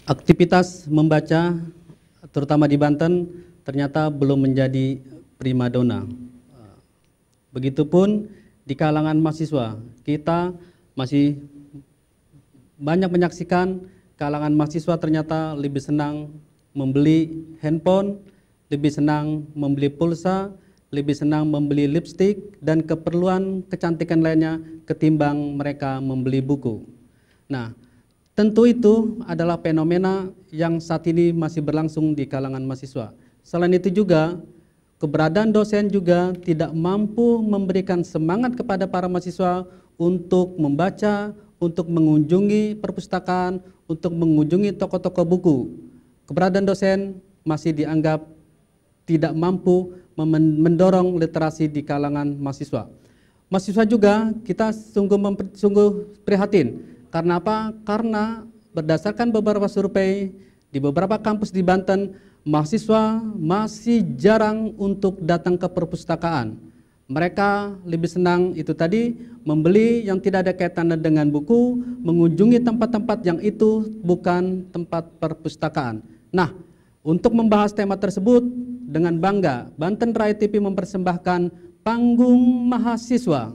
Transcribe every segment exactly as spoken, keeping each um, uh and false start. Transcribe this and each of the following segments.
aktivitas membaca terutama di Banten ternyata belum menjadi primadona. Begitupun di kalangan mahasiswa, kita masih banyak menyaksikan kalangan mahasiswa ternyata lebih senang membeli handphone, lebih senang membeli pulsa, lebih senang membeli lipstik dan keperluan kecantikan lainnya ketimbang mereka membeli buku. Nah, tentu itu adalah fenomena yang saat ini masih berlangsung di kalangan mahasiswa. Selain itu juga, keberadaan dosen juga tidak mampu memberikan semangat kepada para mahasiswa untuk membaca, untuk mengunjungi perpustakaan, untuk mengunjungi toko-toko buku. Keberadaan dosen masih dianggap tidak mampu mendorong literasi di kalangan mahasiswa. Mahasiswa juga kita sungguh, sungguh prihatin. Karena apa? Karena berdasarkan beberapa survei di beberapa kampus di Banten, mahasiswa masih jarang untuk datang ke perpustakaan. Mereka lebih senang itu tadi membeli yang tidak ada kaitannya dengan buku, mengunjungi tempat-tempat yang itu bukan tempat perpustakaan. Nah, untuk membahas tema tersebut dengan bangga, Banten Raya T V mempersembahkan Panggung Mahasiswa.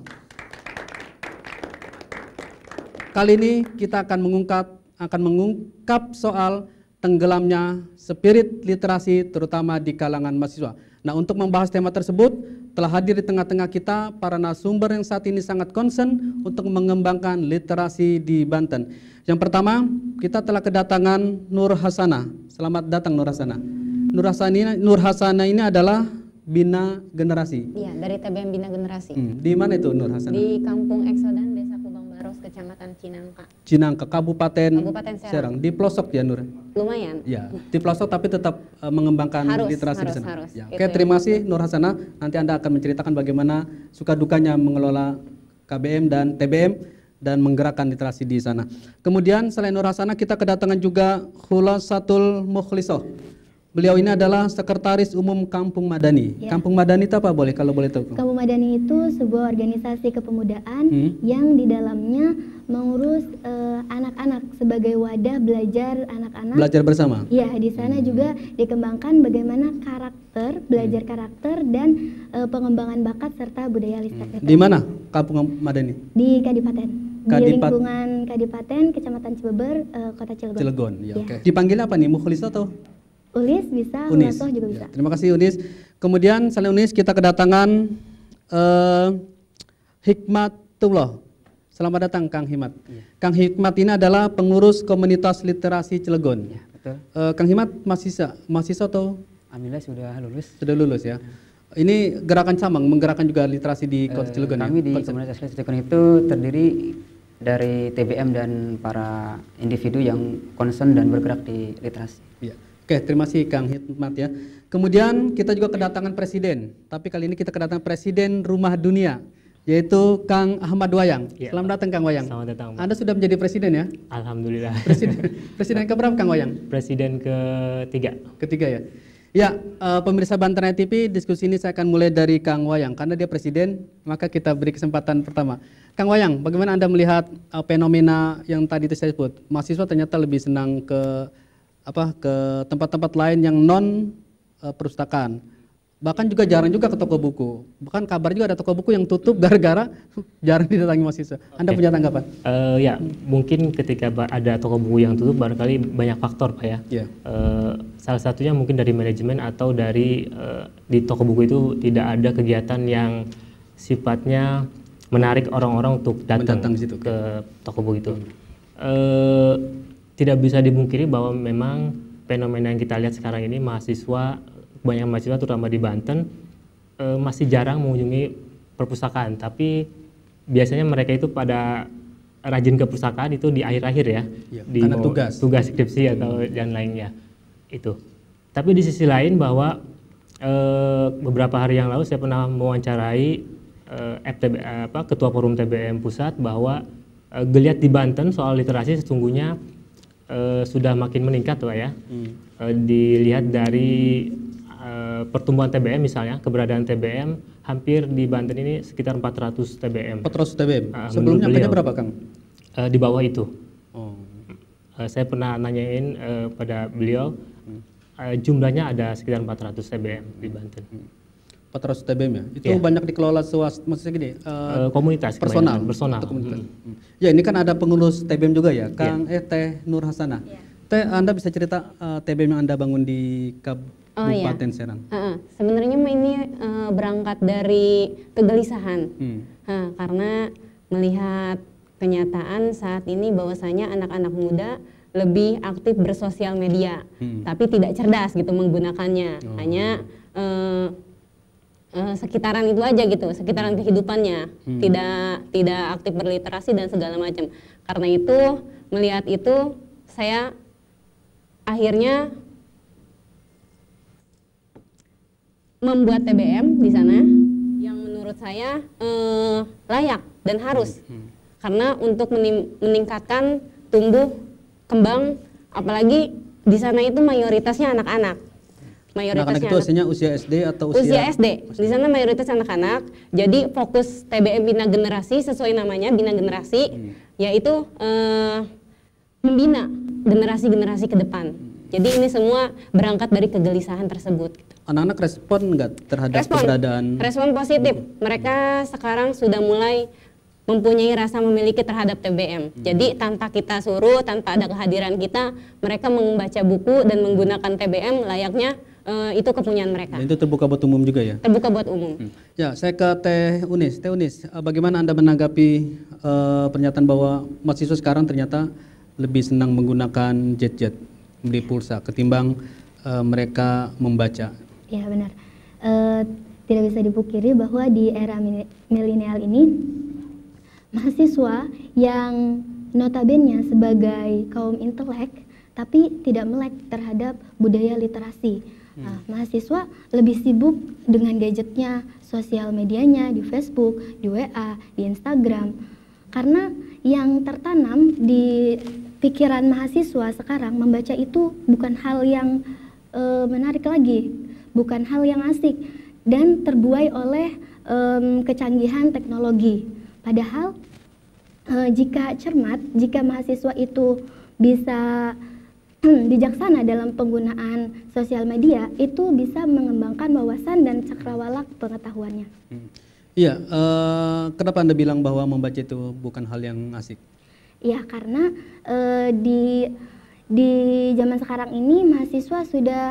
Kali ini kita akan mengungkap akan mengungkap soal tenggelamnya spirit literasi terutama di kalangan mahasiswa. Nah, untuk membahas tema tersebut telah hadir di tengah-tengah kita para narasumber yang saat ini sangat concern untuk mengembangkan literasi di Banten. Yang pertama, kita telah kedatangan Nur Hasanah. Selamat datang Nur Hasanah. Nur Hasanah, Nur Hasanah ini adalah Bina Generasi. Iya, dari T B M Bina Generasi. Hmm, di mana itu Nur Hasanah? Di Kampung Eksodan, Desa Kubang Baros, Kecamatan Cinangka. Cinangka, Kabupaten, Kabupaten Serang. Serang. Di pelosok ya Nur? Lumayan. Ya, di pelosok tapi tetap uh, mengembangkan harus, literasi harus, di sana. Harus, ya. gitu Oke, terima kasih Nur Hasanah. Nanti Anda akan menceritakan bagaimana suka dukanya mengelola K B M dan T B M dan menggerakkan literasi di sana. Kemudian selain Nur Hasanah kita kedatangan juga Khulasatul Mukhlisoh. Beliau ini adalah Sekretaris Umum Kampung Madani. Ya. Kampung Madani itu apa boleh kalau boleh tahu? Kampung Madani itu sebuah organisasi kepemudaan hmm. yang di dalamnya mengurus anak-anak uh, sebagai wadah belajar anak-anak. Belajar bersama. Iya, di sana hmm. juga dikembangkan bagaimana karakter, belajar karakter dan uh, pengembangan bakat serta budaya literasi. Hmm. Di mana Kampung Madani? Di Kadipaten. Kadipat... Di lingkungan Kadipaten, Kecamatan Cibeber, uh, Kota Cilegon. Cilegon, ya, ya. Oke. Okay. Dipanggil apa nih? Mukhlis atau? Unis bisa, Unis juga bisa. Ya, terima kasih Unis. Kemudian selain Unis kita kedatangan uh, Hikmatullah. Selamat datang Kang Hikmat. Ya. Kang Hikmat ini adalah pengurus komunitas literasi Cilegon. Ya, betul. Uh, Kang Hikmat mahasiswa, mahasiswa atau? Alhamdulillah sudah lulus. Sudah lulus ya. ya. Ini gerakan Samang menggerakkan juga literasi di Kota uh, Cilegon. Kami ya? di komunitas literasi Cilegon itu terdiri dari T B M dan para individu yang concern dan bergerak di literasi. Ya. Oke, terima kasih Kang Hikmat ya. Kemudian kita juga kedatangan presiden, tapi kali ini kita kedatangan presiden Rumah Dunia, yaitu Kang Ahmad Wayang. Ya, selamat datang Kang Wayang. Selamat datang. Anda sudah menjadi presiden ya? Alhamdulillah. Presiden, presiden keberapa Kang Wayang? Presiden ketiga. Ketiga ya. Ya, uh, pemirsa Banten Raya T V, diskusi ini saya akan mulai dari Kang Wayang karena dia presiden, maka kita beri kesempatan pertama. Kang Wayang, bagaimana Anda melihat uh, fenomena yang tadi itu saya sebut? Mahasiswa ternyata lebih senang ke apa ke tempat-tempat lain yang non uh, perpustakaan. Bahkan juga jarang juga ke toko buku. Bahkan kabar juga ada toko buku yang tutup gara-gara jarang didatangi mahasiswa. Anda okay. punya tanggapan? Uh, ya, mungkin ketika ada toko buku yang tutup barangkali banyak faktor Pak ya. Yeah. Uh, salah satunya mungkin dari manajemen atau dari uh, di toko buku itu tidak ada kegiatan yang sifatnya menarik orang-orang untuk datang ke toko buku itu. Hmm. Uh, Tidak bisa dipungkiri bahwa memang fenomena yang kita lihat sekarang ini mahasiswa, banyak mahasiswa terutama di Banten e, masih jarang mengunjungi perpustakaan, tapi biasanya mereka itu pada rajin ke perpustakaan itu di akhir-akhir ya, ya di karena tugas, tugas skripsi hmm. atau dan lainnya itu. Tapi di sisi lain bahwa e, beberapa hari yang lalu saya pernah mewawancarai e, F T B, apa, Ketua Forum T B M Pusat bahwa e, geliat di Banten soal literasi sesungguhnya Uh, sudah makin meningkat Pak ya. Hmm. Uh, dilihat dari uh, pertumbuhan T B M misalnya, keberadaan T B M hampir di Banten ini sekitar empat ratus T B M. empat ratus T B M. Uh, Sebelumnya beliau berapa Kang? Uh, di bawah itu. Oh. uh, saya pernah nanyain uh, pada beliau uh, jumlahnya ada sekitar empat ratus T B M di Banten. empat ratus T B M ya? Itu yeah. banyak dikelola swasta, maksudnya gini, uh, uh, komunitas, personal, personal. komunitas. Hmm. Ya ini kan ada pengurus T B M juga ya, Kang Yeah. eh Teh Nur Hasanah. Yeah. Teh, Anda bisa cerita uh, T B M yang Anda bangun di Kabupaten oh, iya. Serang? Uh-uh. Sebenarnya ini uh, berangkat dari kegelisahan, hmm. uh, karena melihat kenyataan saat ini bahwasanya anak-anak muda lebih aktif bersosial media, hmm. tapi tidak cerdas gitu menggunakannya, oh. hanya uh, uh, sekitaran itu aja gitu, sekitaran kehidupannya, hmm. tidak tidak aktif berliterasi dan segala macam. Karena itu melihat itu saya akhirnya membuat T B M di sana yang menurut saya eh, layak dan harus hmm. karena untuk menim- meningkatkan tumbuh kembang, apalagi di sana itu mayoritasnya anak-anak. Mayoritasnya anak-anak itu usianya usia S D atau usia? Usia S D. Di sana mayoritas anak-anak. Jadi fokus T B M Bina Generasi sesuai namanya Bina Generasi, hmm. yaitu eh, membina generasi-generasi ke depan. Hmm. Jadi ini semua berangkat dari kegelisahan tersebut. Gitu. Anak-anak respon nggak terhadap respon, keberadaan? Respon positif. Hmm. Mereka sekarang sudah mulai mempunyai rasa memiliki terhadap T B M. Hmm. Jadi tanpa kita suruh, tanpa ada kehadiran kita, mereka membaca buku dan menggunakan T B M layaknya uh, itu kepunyaan mereka. Dan itu terbuka buat umum juga ya? Terbuka buat umum. Hmm. Ya, saya ke Teh Unis. Teh Unis, bagaimana Anda menanggapi uh, pernyataan bahwa mahasiswa sekarang ternyata lebih senang menggunakan jet-jet, beli pulsa, ketimbang uh, mereka membaca? Ya benar, uh, tidak bisa dipungkiri bahwa di era milenial ini mahasiswa yang notabene sebagai kaum intelek tapi tidak melek terhadap budaya literasi. Hmm. Nah, mahasiswa lebih sibuk dengan gadgetnya, sosial medianya, di Facebook, di W A, di Instagram. Karena yang tertanam di pikiran mahasiswa sekarang membaca itu bukan hal yang uh, menarik lagi. Bukan hal yang asik dan terbuai oleh um, kecanggihan teknologi. Padahal uh, jika cermat, jika mahasiswa itu bisa bijaksana dalam penggunaan sosial media, itu bisa mengembangkan wawasan dan cakrawala pengetahuannya. Iya, hmm. uh, kenapa Anda bilang bahwa membaca itu bukan hal yang asik? Iya, karena uh, di di zaman sekarang ini mahasiswa sudah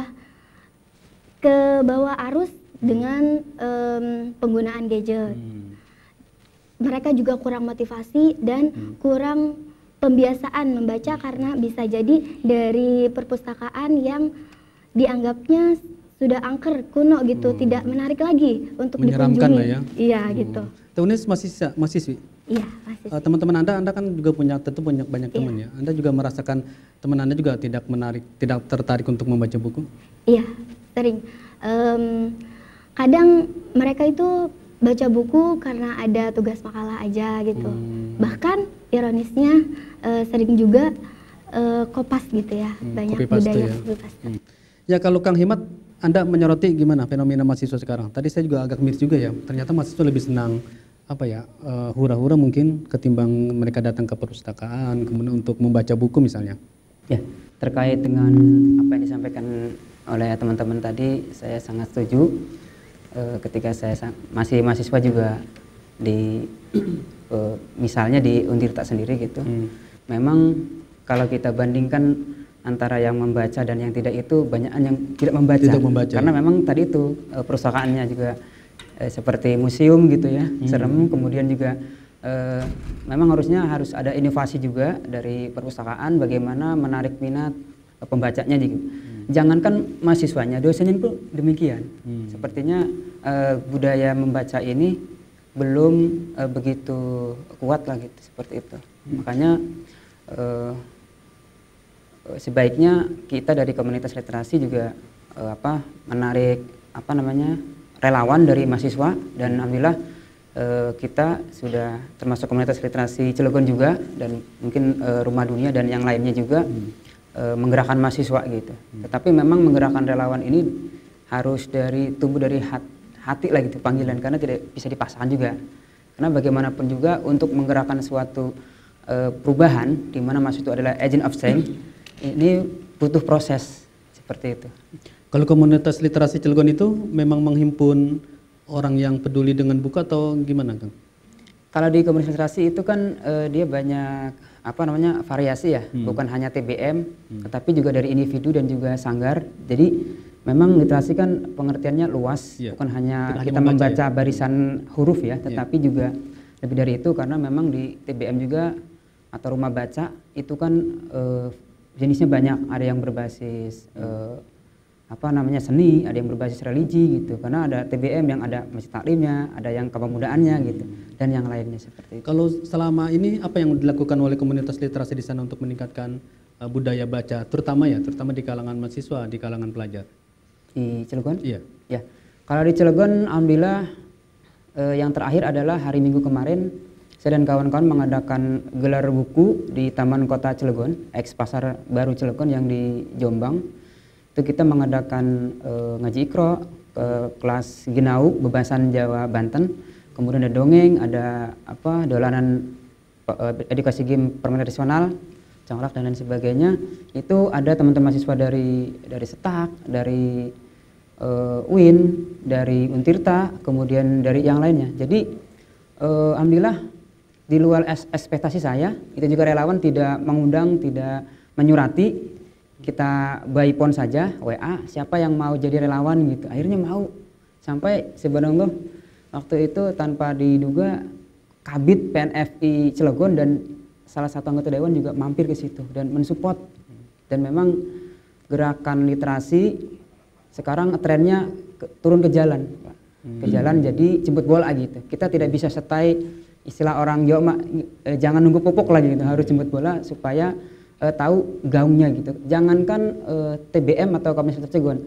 ke bawah arus dengan um, penggunaan gadget. Hmm. Mereka juga kurang motivasi dan hmm. kurang pembiasaan membaca karena bisa jadi dari perpustakaan yang dianggapnya sudah angker, kuno gitu, hmm. tidak menarik lagi untuk menyeramkan dikunjungi. Lah ya. Iya hmm. gitu. Tunis masih mahasiswi. Iya, mahasiswi. Uh, teman-teman Anda, Anda kan juga punya tentu banyak banyak teman iya. ya. Anda juga merasakan teman Anda juga tidak menarik, tidak tertarik untuk membaca buku? Iya, sering. Um, kadang mereka itu baca buku karena ada tugas makalah aja gitu. Hmm. Bahkan ironisnya uh, sering juga uh, kopas gitu ya, hmm, banyak budaya ya. Hmm. Ya kalau Kang Himat, Anda menyoroti gimana fenomena mahasiswa sekarang? Tadi saya juga agak miris juga ya, ternyata mahasiswa lebih senang apa ya uh, hura-hura mungkin ketimbang mereka datang ke perpustakaan kemudian untuk membaca buku misalnya. Ya, terkait dengan apa yang disampaikan oleh teman-teman tadi, saya sangat setuju. E, ketika saya masih mahasiswa juga di e, misalnya di Untirta sendiri gitu, hmm. memang kalau kita bandingkan antara yang membaca dan yang tidak itu banyak yang tidak membaca, tidak membaca karena ya. Memang tadi itu e, perpustakaannya juga e, seperti museum gitu ya, hmm. serem. Kemudian juga e, memang harusnya harus ada inovasi juga dari perpustakaan bagaimana menarik minat e, pembacanya juga. Hmm. Jangankan mahasiswanya, dosennya pun demikian. Hmm. Sepertinya uh, budaya membaca ini belum uh, begitu kuat lah gitu, seperti itu. Hmm. Makanya uh, sebaiknya kita dari komunitas literasi juga uh, apa menarik apa namanya relawan dari mahasiswa, dan alhamdulillah uh, kita sudah termasuk komunitas literasi Cilegon juga, dan mungkin uh, Rumah Dunia dan yang lainnya juga. Hmm. E, menggerakkan mahasiswa gitu. Hmm. Tetapi memang menggerakkan relawan ini harus dari tumbuh dari hat, hati lah gitu panggilan, karena tidak bisa dipaksakan juga. Karena bagaimanapun juga untuk menggerakkan suatu uh, perubahan, di mana mahasiswa itu adalah agent of change, ini butuh proses seperti itu. Kalau komunitas literasi Cilegon itu memang menghimpun orang yang peduli dengan buku atau gimana, Kang? Kalau di komunitas literasi itu kan uh, dia banyak apa namanya variasi ya, hmm. bukan hanya T B M, hmm. tetapi juga dari individu dan juga sanggar. Jadi memang literasi kan pengertiannya luas, yeah. bukan hanya Tidak kita membaca, membaca ya? barisan huruf ya, tetapi yeah. juga lebih dari itu, karena memang di T B M juga atau rumah baca itu kan uh, jenisnya banyak, ada yang berbasis uh, apa namanya seni, ada yang berbasis religi gitu, karena ada T B M yang ada masjid taklimnya, ada yang kepemudaannya gitu, dan yang lainnya seperti itu. Kalau selama ini apa yang dilakukan oleh komunitas literasi di sana untuk meningkatkan uh, budaya baca, terutama ya, terutama di kalangan mahasiswa, di kalangan pelajar? Di Cilegon? Iya. Ya. Kalau di Cilegon, alhamdulillah eh, yang terakhir adalah hari Minggu kemarin, saya dan kawan-kawan mengadakan gelar buku di Taman Kota Cilegon, ex Pasar Baru Cilegon yang di Jombang. Itu kita mengadakan uh, ngaji Iqra ke kelas Ginau Bebasan Jawa Banten, kemudian ada dongeng, ada apa dolanan uh, edukasi game permainan tradisional, congklak dan lain sebagainya. Itu ada teman-teman mahasiswa dari dari Setak, dari uh, U I N, dari Untirta, kemudian dari yang lainnya. Jadi uh, alhamdulillah di luar ekspektasi saya, itu juga relawan tidak mengundang, tidak menyurati. Kita by phone saja, W A, siapa yang mau jadi relawan gitu. Akhirnya mau. Sampai sebenarnya waktu itu tanpa diduga Kabid P N F I Cilegon dan salah satu anggota dewan juga mampir ke situ dan mensupport. Dan memang gerakan literasi sekarang trennya ke, turun ke jalan, Pak. Ke jalan jadi jemput bola gitu. Kita tidak bisa setai istilah orang Jawa, eh, jangan nunggu pupuk lagi gitu, harus jemput bola supaya Uh, tahu gaungnya gitu. Jangankan uh, T B M atau komunitas Cilegon,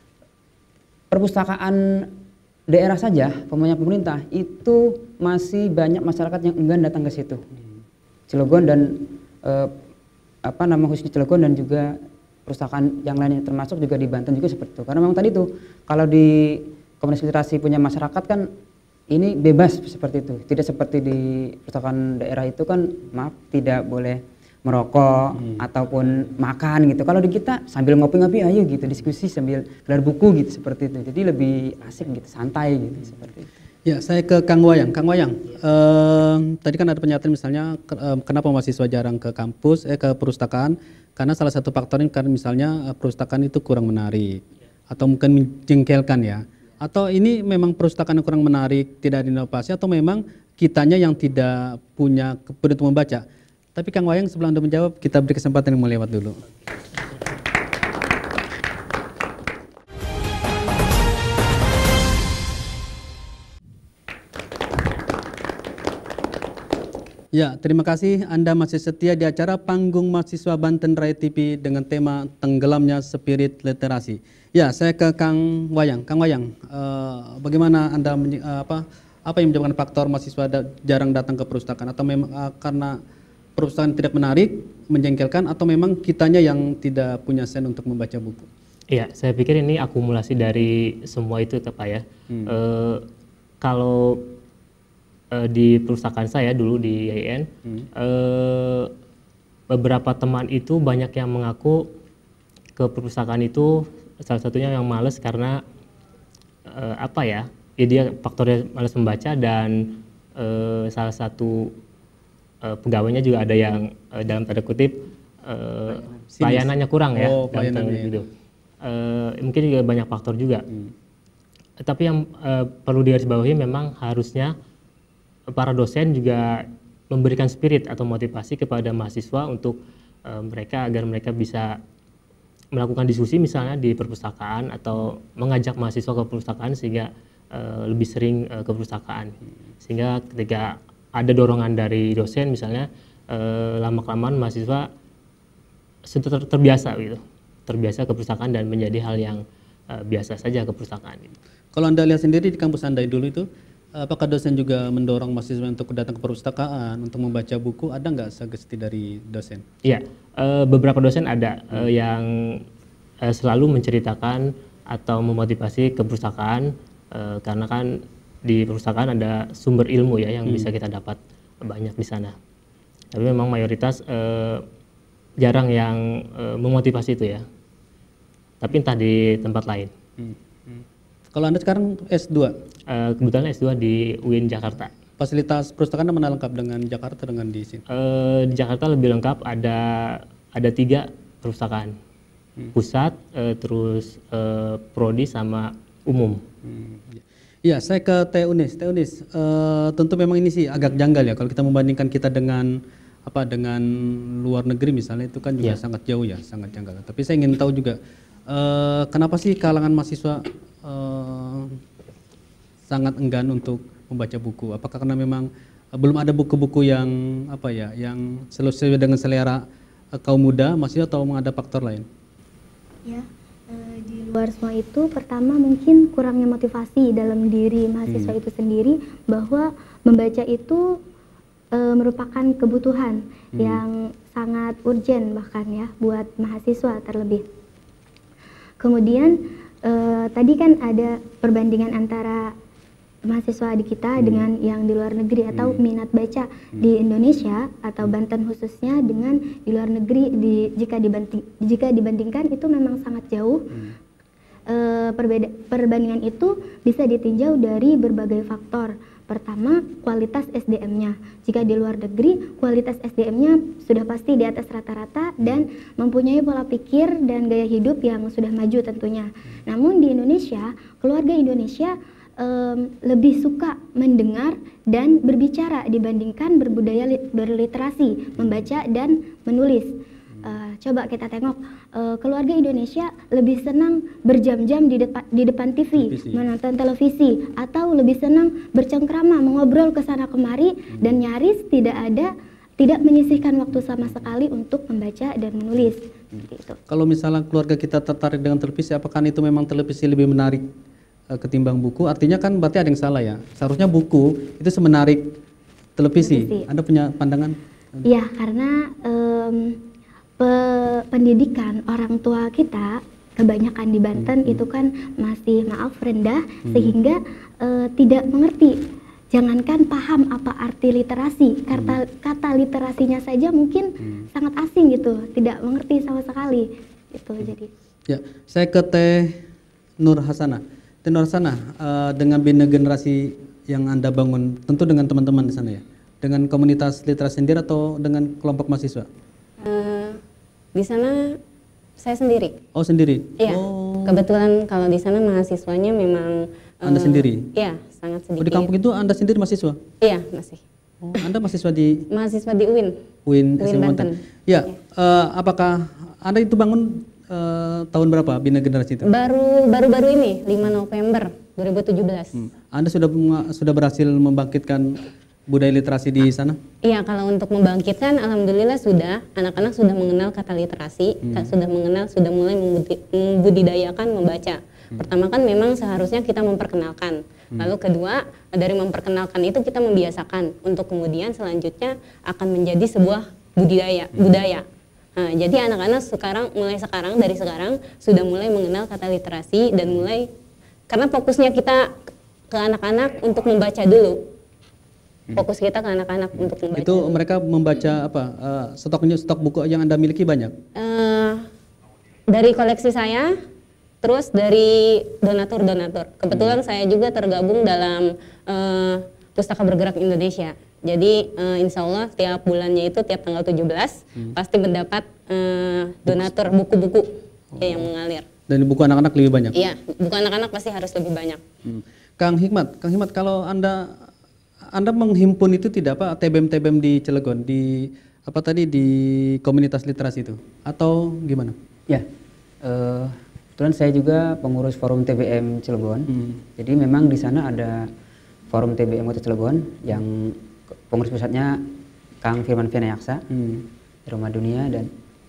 perpustakaan daerah saja, punya pemerintah itu masih banyak masyarakat yang enggan datang ke situ. Cilegon dan uh, apa nama khususnya Cilegon dan juga perpustakaan yang lainnya termasuk juga di Banten juga seperti itu. Karena memang tadi tuh kalau di komunitas literasi punya masyarakat kan ini bebas seperti itu. Tidak seperti di perpustakaan daerah itu kan maaf tidak boleh merokok hmm. ataupun makan gitu. Kalau di kita sambil ngopi-ngopi ayo gitu, diskusi sambil gelar buku gitu seperti itu. Jadi lebih asik gitu, santai gitu seperti itu. Ya, saya ke Kang Wayang. Kang Wayang, eh, tadi kan ada pernyataan misalnya ke, eh, kenapa mahasiswa jarang ke kampus, eh ke perpustakaan? Karena salah satu faktornya karena misalnya eh, perpustakaan itu kurang menarik atau mungkin menjengkelkan ya. Atau ini memang perpustakaan yang kurang menarik, tidak ada inovasi, atau memang kitanya yang tidak punya kepedulian untuk membaca. Tapi Kang Wayang sebelum Anda menjawab, kita beri kesempatan yang mau lewat dulu. Ya, terima kasih Anda masih setia di acara Panggung Mahasiswa Banten Raya T V dengan tema Tenggelamnya Spirit Literasi. Ya, saya ke Kang Wayang. Kang Wayang, eh, bagaimana Anda eh, apa apa yang menyebabkan faktor mahasiswa da jarang datang ke perpustakaan, atau memang eh, karena perpustakaan tidak menarik, menjengkelkan, atau memang kitanya yang tidak punya sen untuk membaca buku? Iya, saya pikir ini akumulasi dari semua itu, Pak ya. Hmm. E, kalau e, di perpustakaan saya dulu di I A I N, hmm. e, beberapa teman itu banyak yang mengaku ke perpustakaan itu salah satunya yang malas karena e, apa ya? Ya dia faktornya malas membaca, dan e, salah satu Uh, pegawainya juga ada yang uh, dalam tanda kutip uh, pelayanannya kurang ya, oh, dalam gitu. Uh, mungkin juga banyak faktor juga. Hmm. Tapi yang uh, perlu digarisbawahi memang harusnya para dosen juga memberikan spirit atau motivasi kepada mahasiswa untuk uh, mereka agar mereka bisa melakukan diskusi misalnya di perpustakaan atau mengajak mahasiswa ke perpustakaan sehingga uh, lebih sering uh, ke perpustakaan. Sehingga ketika ada dorongan dari dosen misalnya, eh, lama-kelamaan mahasiswa sudah ter terbiasa gitu, terbiasa ke perpustakaan dan menjadi hal yang eh, biasa saja ke perpustakaan. Gitu. Kalau Anda lihat sendiri di kampus Anda dulu itu, apakah dosen juga mendorong mahasiswa untuk datang ke perpustakaan, untuk membaca buku? Ada nggak sugesti dari dosen? Iya, eh, beberapa dosen ada hmm. eh, yang eh, selalu menceritakan atau memotivasi ke perpustakaan, eh, karena kan di perpustakaan ada sumber ilmu ya yang hmm. bisa kita dapat banyak di sana. Tapi memang mayoritas uh, jarang yang uh, memotivasi itu ya. Tapi entah di tempat lain. Hmm. Hmm. Kalau Anda sekarang S dua? Uh, kebetulan S dua di U I N Jakarta. Fasilitas perpustakaan mana lengkap dengan Jakarta dengan di sini? Uh, di Jakarta lebih lengkap, ada ada tiga perpustakaan, hmm. pusat, uh, terus uh, prodi sama umum. Hmm. Ya, saya ke Teh Unis. Teh Unis, uh, tentu memang ini sih agak janggal ya kalau kita membandingkan kita dengan apa dengan luar negeri misalnya, itu kan juga yeah. sangat jauh ya, sangat janggal. Tapi saya ingin tahu juga uh, kenapa sih kalangan mahasiswa uh, sangat enggan untuk membaca buku? Apakah karena memang uh, belum ada buku-buku yang apa ya, yang sesuai dengan selera uh, kaum muda, mahasiswa, atau memang ada faktor lain? Ya, uh, di luar semua itu, pertama mungkin kurangnya motivasi dalam diri mahasiswa hmm. itu sendiri, bahwa membaca itu uh, merupakan kebutuhan hmm. yang sangat urgent bahkan ya buat mahasiswa terlebih. Kemudian uh, tadi kan ada perbandingan antara mahasiswa di kita hmm. dengan yang di luar negeri, atau hmm. minat baca hmm. di Indonesia atau Banten khususnya dengan di luar negeri, di, jika dibanding jika dibandingkan itu memang sangat jauh. Hmm. E, perbeda, perbandingan itu bisa ditinjau dari berbagai faktor. Pertama, kualitas S D M-nya. Jika di luar negeri, kualitas S D M-nya sudah pasti di atas rata-rata dan mempunyai pola pikir dan gaya hidup yang sudah maju tentunya. Namun di Indonesia, keluarga Indonesia Um, lebih suka mendengar dan berbicara dibandingkan berbudaya li berliterasi, membaca dan menulis. Uh, coba kita tengok, uh, keluarga Indonesia lebih senang berjam-jam di, depa di depan T V, televisi. menonton televisi, atau lebih senang bercengkrama, mengobrol ke sana kemari, hmm. dan nyaris tidak ada, tidak menyisihkan waktu sama sekali untuk membaca dan menulis. Hmm. Gitu. Kalau misalnya keluarga kita tertarik dengan televisi, apakah itu memang televisi lebih menarik ketimbang buku? Artinya kan berarti ada yang salah ya. Seharusnya buku itu semenarik televisi. televisi. Anda punya pandangan? Iya, karena um, pe pendidikan orang tua kita kebanyakan di Banten hmm. itu kan masih maaf rendah, hmm. sehingga uh, tidak mengerti. Jangankan paham apa arti literasi, kata, hmm. kata literasinya saja mungkin hmm. sangat asing gitu, tidak mengerti sama sekali. Itu hmm. jadi. Ya, saya ke Teh Nur Hasanah. Tenor sana, uh, dengan bina generasi yang Anda bangun, tentu dengan teman-teman di sana ya, dengan komunitas literasi sendiri atau dengan kelompok mahasiswa? Uh, di sana saya sendiri. Oh, sendiri? Iya, oh. Kebetulan kalau di sana mahasiswanya memang Anda uh, sendiri? Iya, sangat sedikit. Oh, di kampung itu Anda sendiri mahasiswa? Iya, masih. Oh, Anda mahasiswa di? Mahasiswa di U I N. U I N, U I N Banten. Ya, ya. Uh, apakah Anda itu bangun Uh, tahun berapa bina generasi itu? Baru baru-baru ini lima November dua ribu tujuh belas. Hmm. Anda sudah sudah berhasil membangkitkan budaya literasi di sana? Iya, kalau untuk membangkitkan, alhamdulillah sudah. Anak-anak sudah mengenal kata literasi, hmm. sudah mengenal, sudah mulai membudidayakan membaca. Hmm. Pertama kan memang seharusnya kita memperkenalkan. Hmm. Lalu kedua, dari memperkenalkan itu kita membiasakan untuk kemudian selanjutnya akan menjadi sebuah budidaya, hmm. budaya. Nah, jadi anak-anak sekarang mulai sekarang dari sekarang sudah mulai mengenal kata literasi dan mulai, karena fokusnya kita ke anak-anak untuk membaca dulu. Fokus kita ke anak-anak untuk membaca. Itu dulu. Mereka membaca apa? Uh, stoknya stok buku yang Anda miliki banyak? Uh, dari koleksi saya, terus dari donatur-donatur. Kebetulan hmm. saya juga tergabung dalam uh, Pustaka Bergerak Indonesia. Jadi uh, insya Allah tiap bulannya itu tiap tanggal tujuh belas hmm. pasti mendapat uh, donatur buku-buku oh. ya, yang mengalir. Dan buku anak-anak lebih banyak? Iya, buku anak-anak pasti harus lebih banyak. Hmm. Kang Hikmat, Kang Hikmat, kalau Anda Anda menghimpun itu tidak apa T B M T B M di Cilegon, di apa tadi di komunitas literasi itu atau gimana? Ya, uh, kebetulan saya juga pengurus forum T B M Cilegon. Hmm. Jadi memang di sana ada forum T B M Kota Cilegon yang pengurus pusatnya Kang Firman Vianayaksa hmm. di Rumah Dunia, dan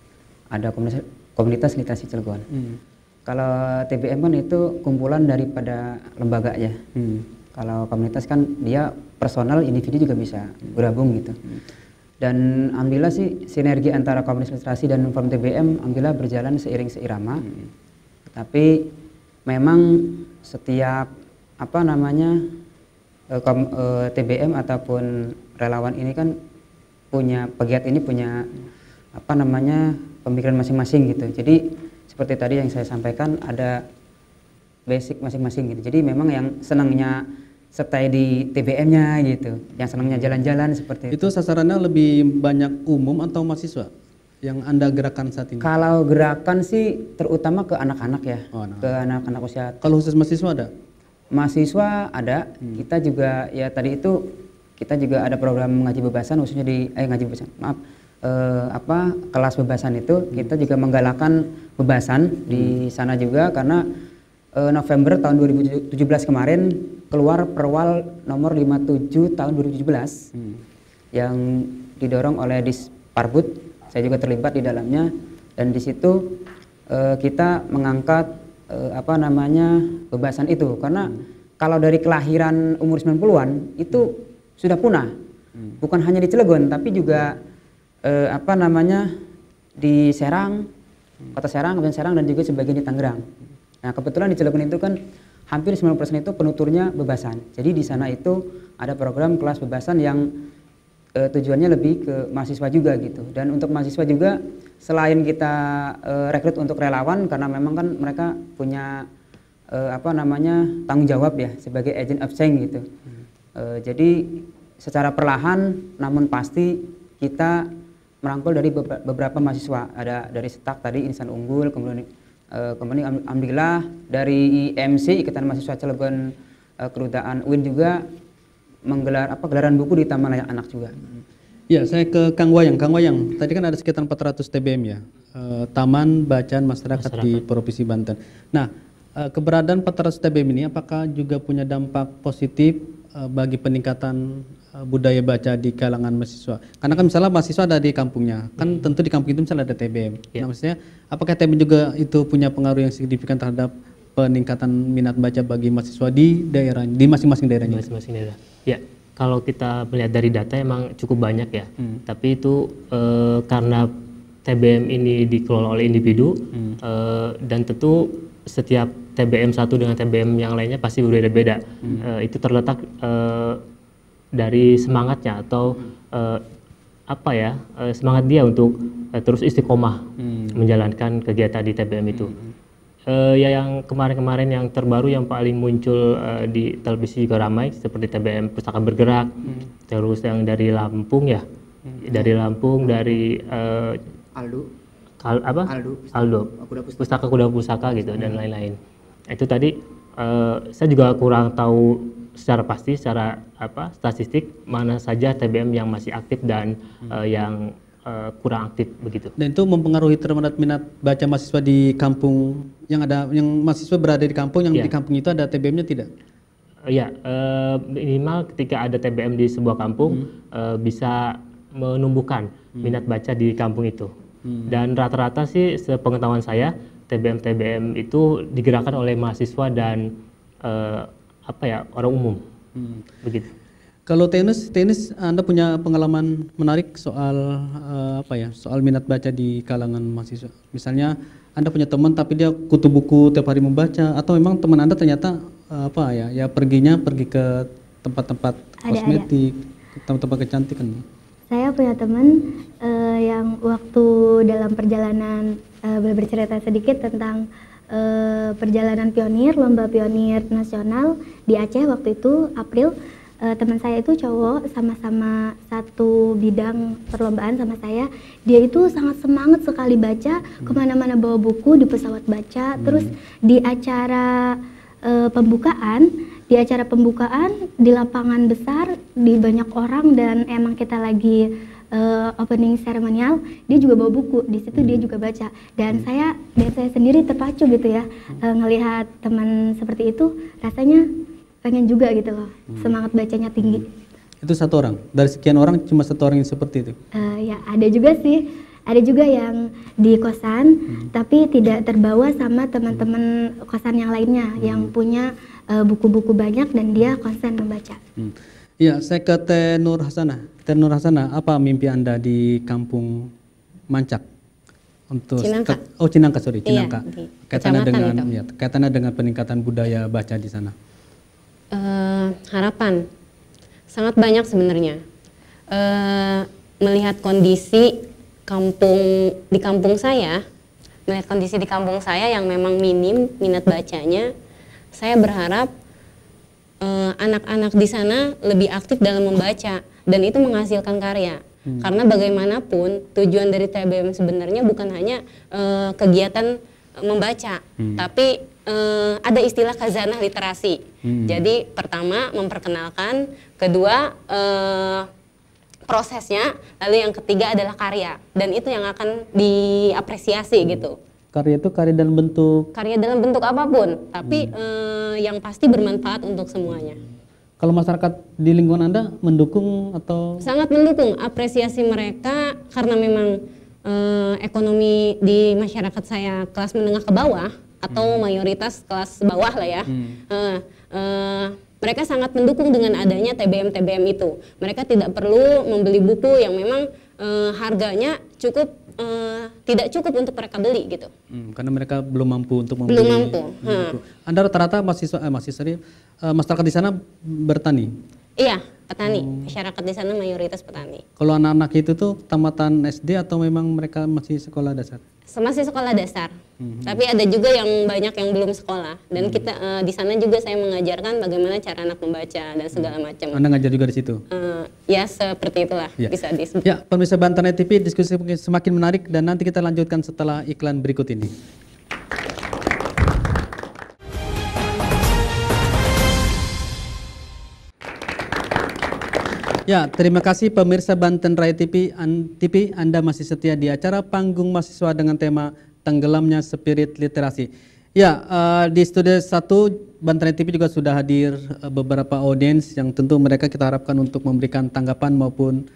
ada komunitas, komunitas literasi Cilegon. Hmm. Kalau T B M kan itu kumpulan daripada lembaga ya. Hmm. Kalau komunitas kan dia personal, individu juga bisa bergabung gitu. Hmm. Dan alhamdulillah sih sinergi antara komunitas literasi dan forum T B M alhamdulillah berjalan seiring seirama. Hmm. Tapi memang setiap apa namanya Kom, uh, T B M ataupun relawan ini kan punya pegiat ini punya apa namanya pemikiran masing-masing gitu. Jadi seperti tadi yang saya sampaikan ada basic masing-masing gitu. Jadi memang yang senangnya stay di T B M-nya gitu, yang senangnya jalan-jalan seperti itu. Itu sasarannya lebih banyak umum atau mahasiswa yang Anda gerakan saat ini? Kalau gerakan sih terutama ke anak-anak ya, oh, anak. ke anak-anak usia. Kalau khusus mahasiswa ada? Mahasiswa ada, hmm. kita juga ya tadi itu kita juga ada program ngaji bebasan khususnya di eh ngaji bebasan maaf eh, apa kelas bebasan itu hmm. kita juga menggalakkan bebasan hmm. di sana juga karena eh, November tahun dua ribu tujuh belas kemarin keluar Perwal nomor lima puluh tujuh tahun dua ribu tujuh belas hmm. yang didorong oleh Disparbud, saya juga terlibat di dalamnya dan di situ eh, kita mengangkat eh, apa namanya bebasan itu karena hmm. kalau dari kelahiran umur sembilan puluhan itu hmm. sudah punah, hmm. bukan hanya di Cilegon tapi juga eh, apa namanya di Serang, hmm. kota Serang, Kabupaten Serang dan juga sebagian di Tangerang. Nah kebetulan di Cilegon itu kan hampir sembilan puluh persen itu penuturnya bebasan. Jadi di sana itu ada program kelas bebasan yang eh, tujuannya lebih ke mahasiswa juga gitu. Dan untuk mahasiswa juga selain kita eh, rekrut untuk relawan karena memang kan mereka punya eh, apa namanya tanggung jawab ya sebagai agent of change gitu. Hmm. Uh, jadi secara perlahan namun pasti kita merangkul dari beberapa mahasiswa. Ada dari Setak tadi Insan Unggul, kemudian uh, kemudian alhamdulillah dari I M C Ikatan Mahasiswa Cilegon uh, Kedutaan U I N juga menggelar apa gelaran buku di Taman Layak Anak juga. Ya, saya ke Kang Wayang. Kang Wayang, tadi kan ada sekitar empat ratus T B M ya. Uh, Taman Bacaan Masyarakat, Masyarakat di Provinsi Banten. Nah, uh, keberadaan empat ratus T B M ini apakah juga punya dampak positif bagi peningkatan budaya baca di kalangan mahasiswa? Karena kan misalnya mahasiswa ada di kampungnya, kan hmm. tentu di kampung itu misalnya ada T B M. Ya. Nah, maksudnya apakah T B M juga itu punya pengaruh yang signifikan terhadap peningkatan minat baca bagi mahasiswa di daerah, di masing-masing daerahnya? Masing-masing daerah. Ya, kalau kita melihat dari data emang cukup banyak ya. Hmm. Tapi itu eh, karena T B M ini dikelola oleh individu hmm. eh, dan tentu setiap T B M satu dengan T B M yang lainnya pasti berbeda-beda. Hmm. Uh, itu terletak uh, dari semangatnya atau uh, apa ya uh, semangat dia untuk uh, terus istiqomah hmm. menjalankan kegiatan di T B M itu. Hmm. Uh, ya yang kemarin-kemarin yang terbaru yang paling muncul uh, di televisi juga ramai seperti T B M Pustaka Bergerak, hmm. terus yang dari Lampung ya, hmm. dari Lampung dari uh, Aldo. Al, apa? Aldo, Aldo, Kuda Pustaka. Pustaka Kuda Pusaka gitu hmm. dan lain-lain. Itu tadi uh, saya juga kurang tahu secara pasti, secara apa statistik mana saja T B M yang masih aktif dan hmm. uh, yang uh, kurang aktif begitu. Dan itu mempengaruhi terhadap minat baca mahasiswa di kampung yang ada, yang mahasiswa berada di kampung yang ya. Di kampung itu ada T B M-nya tidak? Uh, ya uh, minimal ketika ada T B M di sebuah kampung hmm. uh, bisa menumbuhkan hmm. minat baca di kampung itu. Hmm. Dan rata-rata sih sepengetahuan saya T B M-T B M itu digerakkan oleh mahasiswa dan uh, apa ya orang umum, hmm. begitu. Kalau tenis, tenis Anda punya pengalaman menarik soal uh, apa ya, soal minat baca di kalangan mahasiswa. Misalnya Anda punya teman tapi dia kutu buku tiap hari membaca, atau memang teman Anda ternyata uh, apa ya, ya perginya pergi ke tempat-tempat kosmetik, tempat-tempat kecantikan. Saya punya teman uh, yang waktu dalam perjalanan uh, boleh bercerita sedikit tentang uh, perjalanan pionir, lomba pionir nasional di Aceh waktu itu April. Uh, teman saya itu cowok, sama-sama satu bidang perlombaan sama saya. Dia itu sangat semangat sekali baca, hmm. kemana-mana bawa buku di pesawat baca. Hmm. Terus di acara uh, pembukaan Di acara pembukaan di lapangan besar, di banyak orang dan emang kita lagi uh, opening seremonial, dia juga bawa buku, di situ dia juga baca. Dan hmm. saya dan saya sendiri terpacu gitu ya, uh, ngelihat teman seperti itu, rasanya pengen juga gitu loh, hmm. semangat bacanya tinggi. Itu satu orang? Dari sekian orang cuma satu orang yang seperti itu? Uh, ya ada juga sih, ada juga yang di kosan, hmm. tapi tidak terbawa sama teman-teman kosan yang lainnya, hmm. yang punya buku-buku uh, banyak dan dia konsen membaca. Hmm. Ya, saya ke Teh Nur Hasanah. Teh Nur Hasanah, apa mimpi Anda di kampung Mancak? Untuk Cinangka. Oh, Cinangka, sorry, Cinangka. Iya, kaitannya dengan ya, kaitannya dengan peningkatan budaya baca di sana. Uh, harapan sangat banyak sebenarnya. Uh, melihat kondisi kampung di kampung saya, melihat kondisi di kampung saya yang memang minim minat bacanya, saya berharap eh, anak-anak di sana lebih aktif dalam membaca dan itu menghasilkan karya. Hmm. Karena bagaimanapun tujuan dari T B M sebenarnya bukan hanya eh, kegiatan eh, membaca, hmm. tapi eh, ada istilah khazanah literasi. Hmm. Jadi pertama memperkenalkan, kedua eh, prosesnya, lalu yang ketiga adalah karya dan itu yang akan diapresiasi hmm. gitu. Karya itu karya dalam bentuk? Karya dalam bentuk apapun, tapi hmm. eh, yang pasti bermanfaat untuk semuanya. Kalau masyarakat di lingkungan Anda mendukung atau? Sangat mendukung, apresiasi mereka karena memang eh, ekonomi di masyarakat saya kelas menengah ke bawah atau hmm. mayoritas kelas bawah lah ya. Hmm. Eh, eh, mereka sangat mendukung dengan adanya T B M T B M itu. Mereka tidak perlu membeli buku yang memang eh, harganya cukup Uh, tidak cukup untuk mereka beli gitu. Hmm, karena mereka belum mampu untuk membeli. Belum mampu. Hmm. Anda rata-rata mahasiswa, eh, mahasiswa uh, masyarakat di sana bertani? Iya, petani. Hmm. Masyarakat di sana mayoritas petani. Kalau anak-anak itu tuh tamatan S D atau memang mereka masih sekolah dasar? Masih sekolah dasar. Hmm. Tapi ada juga yang banyak yang belum sekolah. Dan hmm. kita uh, di sana juga saya mengajarkan bagaimana cara anak membaca dan segala macam. Anda ngajar juga di situ? Uh, ya seperti itulah ya. Bisa disebut. Ya, pemirsa Banten Net T V, diskusi semakin menarik dan nanti kita lanjutkan setelah iklan berikut ini. Ya, terima kasih pemirsa Banten Raya T V, T V, Anda masih setia di acara Panggung Mahasiswa dengan tema Tenggelamnya Spirit Literasi. Ya, uh, di studio satu Banten Raya T V juga sudah hadir uh, beberapa audiens yang tentu mereka kita harapkan untuk memberikan tanggapan maupun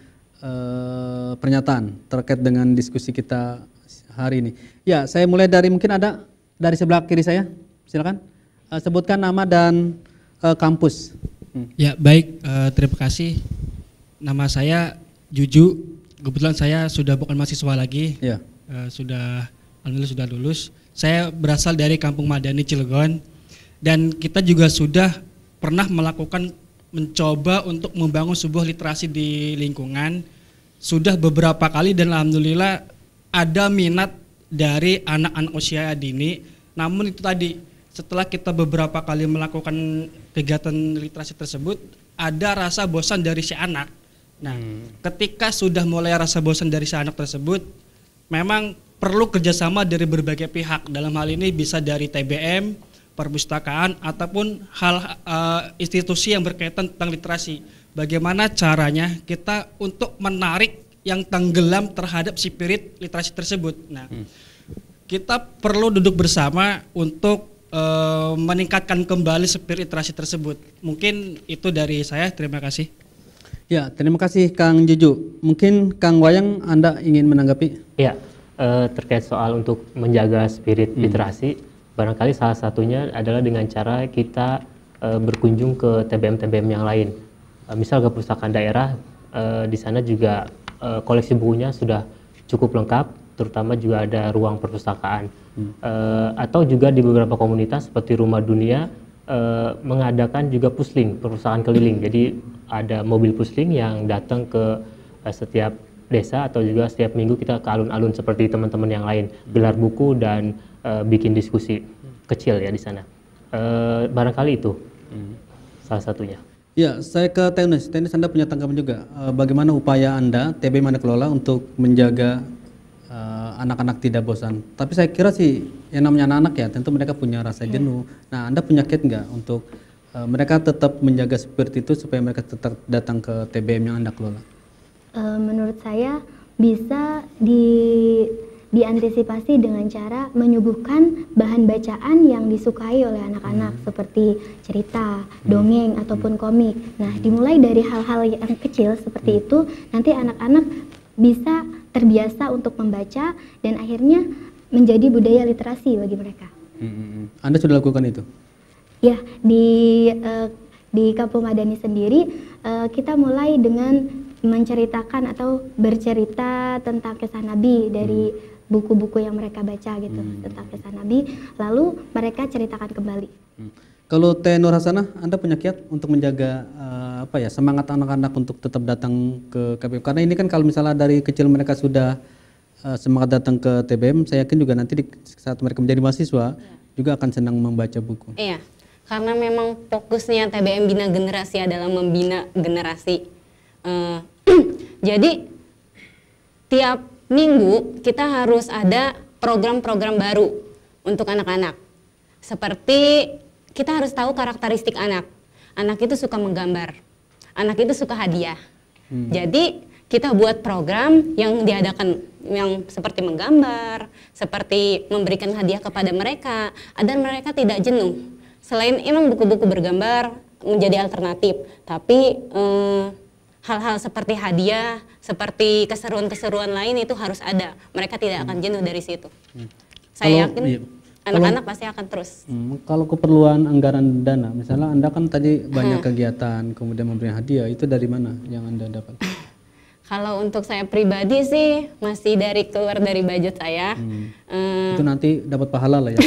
uh, pernyataan terkait dengan diskusi kita hari ini. Ya, saya mulai dari mungkin ada dari sebelah kiri saya, silakan uh, sebutkan nama dan uh, kampus. Hmm. Ya, baik, uh, terima kasih. Nama saya Juju, kebetulan saya sudah bukan mahasiswa lagi, ya. uh, sudah alhamdulillah sudah lulus. Saya berasal dari Kampung Madani Cilegon dan kita juga sudah pernah melakukan mencoba untuk membangun sebuah literasi di lingkungan. Sudah beberapa kali dan alhamdulillah ada minat dari anak-anak usia dini. Namun itu tadi setelah kita beberapa kali melakukan kegiatan literasi tersebut ada rasa bosan dari si anak. Nah, hmm. ketika sudah mulai rasa bosan dari si anak tersebut, memang perlu kerjasama dari berbagai pihak. Dalam hal ini bisa dari T B M, perpustakaan, ataupun hal uh, institusi yang berkaitan tentang literasi. Bagaimana caranya kita untuk menarik yang tenggelam terhadap spirit literasi tersebut. Nah, hmm. kita perlu duduk bersama untuk uh, meningkatkan kembali spirit literasi tersebut. Mungkin itu dari saya. Terima kasih. Ya, terima kasih Kang Juju. Mungkin Kang Wayang Anda ingin menanggapi? Ya, eh, terkait soal untuk menjaga spirit hmm. literasi, barangkali salah satunya adalah dengan cara kita eh, berkunjung ke T B M T B M yang lain. Eh, misal ke perpustakaan daerah, eh, di sana juga eh, koleksi bukunya sudah cukup lengkap, terutama juga ada ruang perpustakaan. Hmm. Eh, atau juga di beberapa komunitas seperti Rumah Dunia, Uh, mengadakan juga pusling, perpustakaan keliling. Jadi ada mobil pusling yang datang ke uh, setiap desa atau juga setiap minggu kita ke alun-alun seperti teman-teman yang lain, gelar buku dan uh, bikin diskusi kecil ya di sana. Uh, barangkali itu hmm. salah satunya. Ya, saya ke Tenis. Tenis Anda punya tanggapan juga. Uh, bagaimana upaya Anda, T B M Anda kelola untuk menjaga anak-anak uh, tidak bosan? Tapi saya kira sih yang namanya anak-anak ya, tentu mereka punya rasa jenuh. Nah, Anda punya kit nggak untuk uh, mereka tetap menjaga seperti itu supaya mereka tetap datang ke T B M yang Anda kelola? Uh, menurut saya bisa di diantisipasi dengan cara menyuguhkan bahan bacaan yang disukai oleh anak-anak hmm. seperti cerita, dongeng hmm. ataupun komik. Nah, dimulai dari hal-hal yang kecil seperti hmm. itu, nanti anak-anak bisa terbiasa untuk membaca dan akhirnya menjadi budaya literasi bagi mereka. Hmm. Anda sudah lakukan itu? Ya, di uh, di Kampung Madani sendiri uh, kita mulai dengan menceritakan atau bercerita tentang kisah Nabi dari hmm. buku-buku yang mereka baca gitu hmm. tentang kisah Nabi, lalu mereka ceritakan kembali. Hmm. Kalau Teh Nur Hasanah, Anda punya kiat untuk menjaga uh, apa ya semangat anak-anak untuk tetap datang ke K B M? Karena ini kan kalau misalnya dari kecil mereka sudah uh, semangat datang ke T B M, saya yakin juga nanti di saat mereka menjadi mahasiswa ya. juga akan senang membaca buku. Iya, karena memang fokusnya T B M Bina Generasi adalah membina generasi. Uh, jadi tiap minggu kita harus ada program-program baru untuk anak-anak. Seperti kita harus tahu karakteristik anak. Anak itu suka menggambar. Anak itu suka hadiah. Hmm. Jadi kita buat program yang diadakan yang seperti menggambar, seperti memberikan hadiah kepada mereka, agar mereka tidak jenuh. Selain emang buku-buku bergambar menjadi alternatif, tapi eh, hal-hal seperti hadiah, seperti keseruan-keseruan lain itu harus ada. Mereka tidak akan jenuh dari situ. Hmm. Saya yakin iya. anak-anak pasti akan terus. Hmm, kalau keperluan anggaran dana, misalnya Anda kan tadi banyak kegiatan, kemudian memberi hadiah, itu dari mana yang Anda dapat? Kalau untuk saya pribadi sih masih dari keluar dari budget saya. Hmm. Uh, itu nanti dapat pahala lah ya.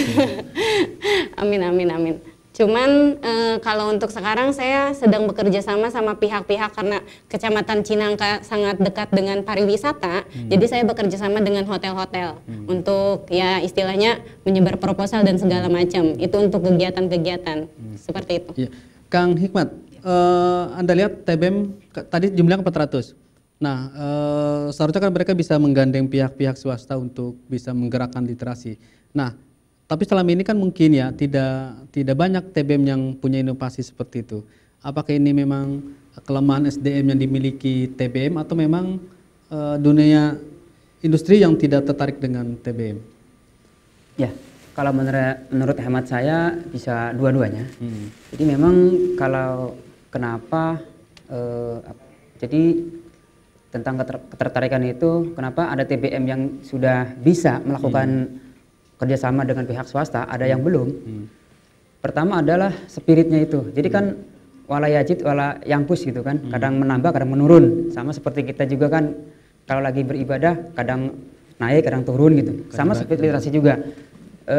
Amin amin amin. Cuman uh, kalau untuk sekarang saya sedang bekerja sama sama pihak-pihak karena Kecamatan Cinangka sangat dekat dengan pariwisata. Hmm. Jadi saya bekerja sama dengan hotel-hotel hmm. untuk ya istilahnya menyebar proposal dan segala macam. Itu untuk kegiatan-kegiatan hmm. seperti itu. Ya. Kang Hikmat, uh, Anda lihat T B M tadi jumlahnya empat ratus. Nah, uh, seharusnya kan mereka bisa menggandeng pihak-pihak swasta untuk bisa menggerakkan literasi. Nah, tapi selama ini kan mungkin ya tidak tidak banyak T B M yang punya inovasi seperti itu. Apakah ini memang kelemahan S D M yang dimiliki T B M atau memang uh, dunia industri yang tidak tertarik dengan T B M? Ya, kalau menurut, menurut hemat saya bisa dua-duanya. Hmm. Jadi memang kalau kenapa uh, jadi tentang keter, ketertarikan itu kenapa ada T B M yang sudah bisa melakukan hmm. kerjasama dengan pihak swasta, ada yang belum. Hmm. Pertama adalah spiritnya itu. Jadi hmm. kan wala yajid wala yangkus gitu kan. Hmm. Kadang menambah, kadang menurun. Sama seperti kita juga kan kalau lagi beribadah kadang naik, kadang turun gitu. Sama seperti literasi juga. E,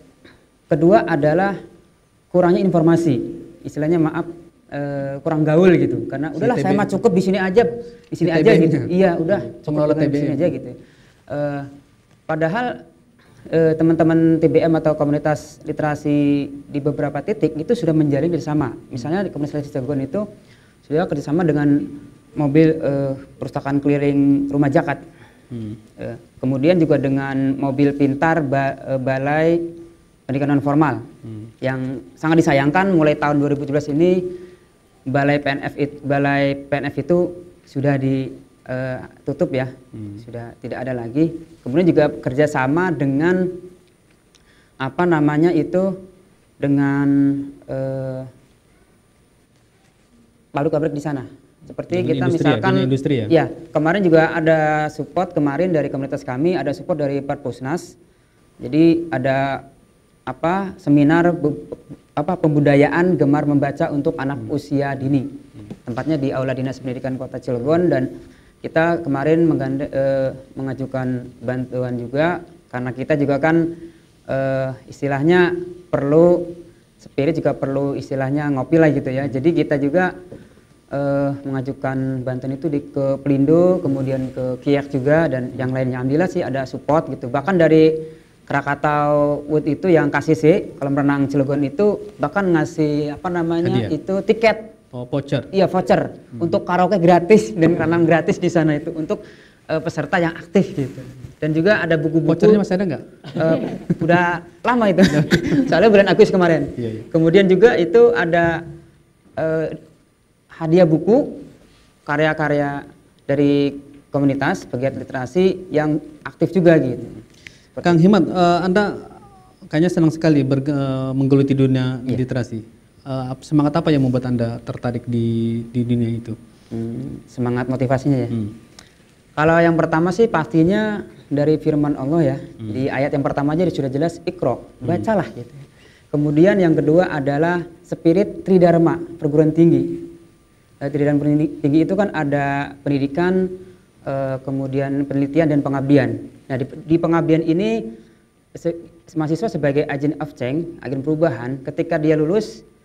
kedua adalah kurangnya informasi. Istilahnya maaf e, kurang gaul gitu. Karena udahlah saya mah cukup di sini aja, di sini aja gitu. Iya, udah cukup di sini aja gitu. E, padahal teman-teman T B M atau komunitas literasi di beberapa titik itu sudah menjalin kerjasama. Misalnya di komunitas literasi Cilegon itu sudah kerjasama dengan mobil uh, perpustakaan keliling Rumah Jakat. Hmm. Uh, kemudian juga dengan mobil pintar ba, uh, Balai Pendidikan Non Formal. Hmm. Yang sangat disayangkan mulai tahun dua ribu tujuh belas ini Balai P N F it, Balai P N F itu sudah di Uh, tutup ya, hmm. sudah tidak ada lagi. Kemudian juga kerjasama dengan apa namanya itu dengan uh, pabrik-pabrik di sana. Seperti Jadi kita industri misalkan, ya, industri ya? ya kemarin juga ada support kemarin dari komunitas kami, ada support dari Perpusnas. Jadi ada apa seminar bu, apa pembudayaan gemar membaca untuk anak hmm. usia dini. Hmm. Tempatnya di Aula Dinas Pendidikan Kota Cilegon dan kita kemarin menggande, eh, mengajukan bantuan juga karena kita juga kan eh, istilahnya perlu spirit juga perlu istilahnya ngopi lah gitu ya. Jadi kita juga eh, mengajukan bantuan itu di ke Pelindo, kemudian ke Kiyak juga dan yang lainnya. Alhamdulillah sih ada support gitu. Bahkan dari Krakatau Wood itu yang K C C kolam renang Cilegon itu bahkan ngasih apa namanya Hadiah. itu tiket. Oh, voucher. Iya, voucher hmm. untuk karaoke gratis dan renang gratis di sana itu untuk uh, peserta yang aktif gitu. Dan juga ada buku-buku. Vouchernya masih ada nggak? Uh, udah lama itu. Soalnya bulan Agustus kemarin. Iya, iya. Kemudian juga itu ada uh, hadiah buku karya-karya dari komunitas pegiat literasi yang aktif juga gitu. Seperti Kang Hikmat, uh, Anda kayaknya senang sekali ber, uh, menggeluti dunia iya. literasi. Uh, semangat apa yang membuat Anda tertarik di di dunia itu? Hmm, semangat motivasinya ya. Hmm. Kalau yang pertama sih pastinya dari firman Allah ya. Hmm. Di ayat yang pertama aja sudah jelas Iqra, bacalah hmm. gitu. Kemudian yang kedua adalah spirit Tridharma, perguruan tinggi. Uh, Tridharma tinggi itu kan ada pendidikan, uh, kemudian penelitian dan pengabdian. Nah di, di pengabdian ini se mahasiswa sebagai agent of change, agen perubahan, ketika dia lulus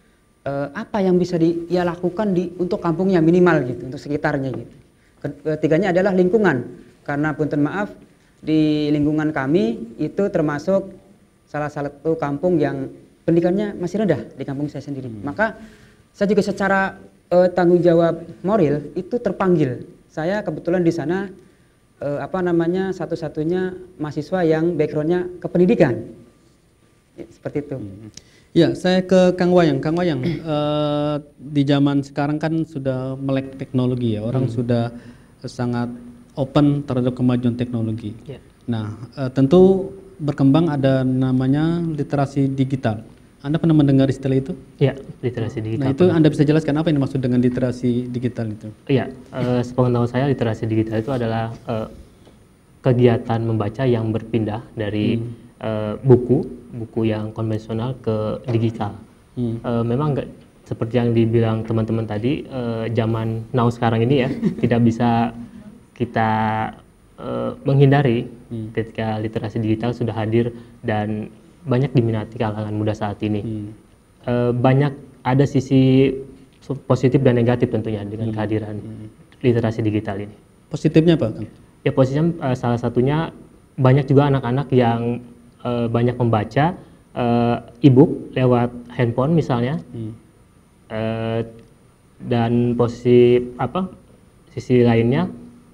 uh, apa yang bisa di, ia lakukan di untuk kampungnya minimal gitu, untuk sekitarnya gitu. Ketiganya adalah lingkungan, karena punten maaf di lingkungan kami itu termasuk salah satu kampung yang pendidikannya masih rendah di kampung saya sendiri. Hmm. Maka saya juga secara uh, tanggung jawab moral itu terpanggil. Saya kebetulan di sana uh, apa namanya satu-satunya mahasiswa yang backgroundnya ke pendidikan. Ya, seperti itu. Hmm. Ya, saya ke Kang Wayang. Kang Wayang, uh, di zaman sekarang kan sudah melek teknologi ya, orang hmm. sudah sangat open terhadap kemajuan teknologi. Yeah. Nah, uh, tentu berkembang ada namanya literasi digital. Anda pernah mendengar istilah itu? Iya, literasi digital. Nah, itu pernah. Anda bisa jelaskan apa yang dimaksud dengan literasi digital itu? Iya, uh, sepengetahuan saya literasi digital itu adalah uh, kegiatan membaca yang berpindah dari hmm. uh, buku, buku yang konvensional ke digital. Hmm. Uh, memang nggak seperti yang dibilang teman-teman tadi, uh, zaman now sekarang ini ya, tidak bisa kita uh, menghindari hmm. ketika literasi digital sudah hadir dan banyak diminati kalangan muda saat ini. Hmm. Uh, banyak ada sisi positif dan negatif tentunya dengan hmm. kehadiran hmm. literasi digital ini. Positifnya apa, Kang? Ya positifnya uh, salah satunya banyak juga anak-anak yang uh, banyak membaca uh, e-book lewat handphone misalnya. Hmm. Uh, dan posisi apa sisi lainnya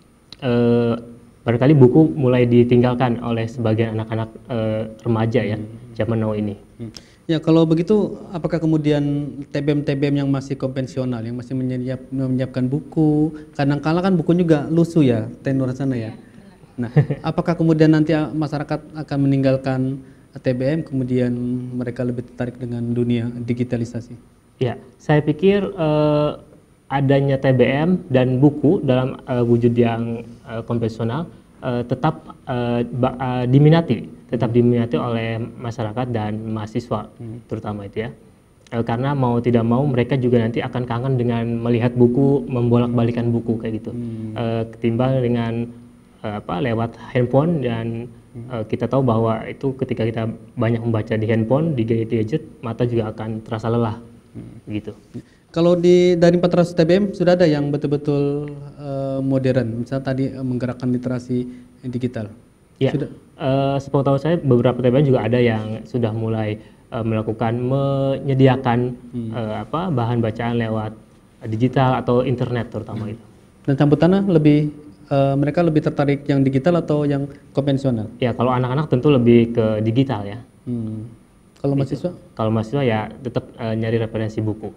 uh, barangkali buku mulai ditinggalkan oleh sebagian anak-anak uh, remaja ya hmm. zaman now ini. Hmm. Ya kalau begitu apakah kemudian T B M T B M yang masih konvensional yang masih menyiap, menyiapkan buku kadang-kala kan buku juga lusuh ya tenor sana ya. Nah apakah kemudian nanti masyarakat akan meninggalkan T B M kemudian mereka lebih tertarik dengan dunia digitalisasi? Ya, saya pikir uh, adanya T B M dan buku dalam uh, wujud yang uh, konvensional uh, tetap uh, ba- uh, diminati, tetap diminati oleh masyarakat dan mahasiswa, hmm. terutama itu ya. Uh, karena mau tidak mau mereka juga nanti akan kangen dengan melihat buku, membolak-balikan buku kayak gitu, hmm. uh, ketimbang dengan uh, apa lewat handphone dan uh, kita tahu bahwa itu ketika kita banyak membaca di handphone, di gadget, mata juga akan terasa lelah. Hmm. Gitu. Kalau di dari empat ratus T B M sudah ada yang betul-betul uh, modern, misalnya tadi uh, menggerakkan literasi digital. Ya, uh, sepengetahuan saya beberapa T B M juga ada yang sudah mulai uh, melakukan menyediakan hmm. uh, apa bahan bacaan lewat digital atau internet terutama hmm. itu. Dan sambutannya lebih uh, mereka lebih tertarik yang digital atau yang konvensional? Ya, kalau anak-anak tentu lebih ke digital ya. Hmm. Kalau mahasiswa? Kalau mahasiswa ya tetap uh, nyari referensi buku.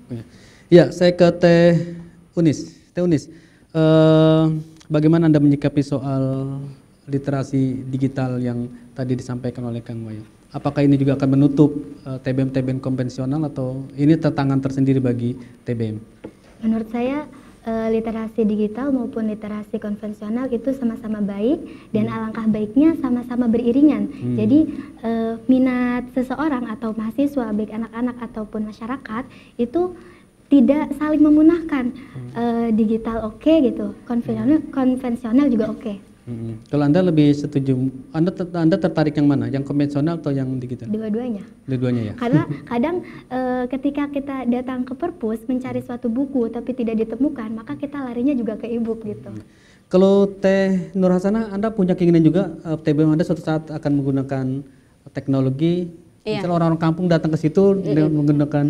Ya, saya ke Teh Unis. Teh Unis, uh, bagaimana Anda menyikapi soal literasi digital yang tadi disampaikan oleh Kang Wayang? Apakah ini juga akan menutup uh, T B M T B M konvensional atau ini tantangan tersendiri bagi T B M? Menurut saya literasi digital maupun literasi konvensional itu sama-sama baik dan hmm. alangkah baiknya sama-sama beriringan. Hmm. Jadi uh, minat seseorang atau mahasiswa baik anak-anak ataupun masyarakat itu tidak saling memunahkan. Hmm. Uh, digital oke okay, gitu, konvensional konvensional juga oke. Okay. Hmm. Kalau Anda lebih setuju, Anda Anda tertarik yang mana? Yang konvensional atau yang digital? Dua-duanya. Dua-duanya ya. Karena kadang e, ketika kita datang ke perpus mencari suatu buku tapi tidak ditemukan, maka kita larinya juga ke e-book gitu. Kalau Teh Nur Hasanah, Anda punya keinginan juga uh, T B M Anda suatu saat akan menggunakan teknologi, iya. Misalnya orang-orang kampung datang ke situ mm-hmm. dengan menggunakan.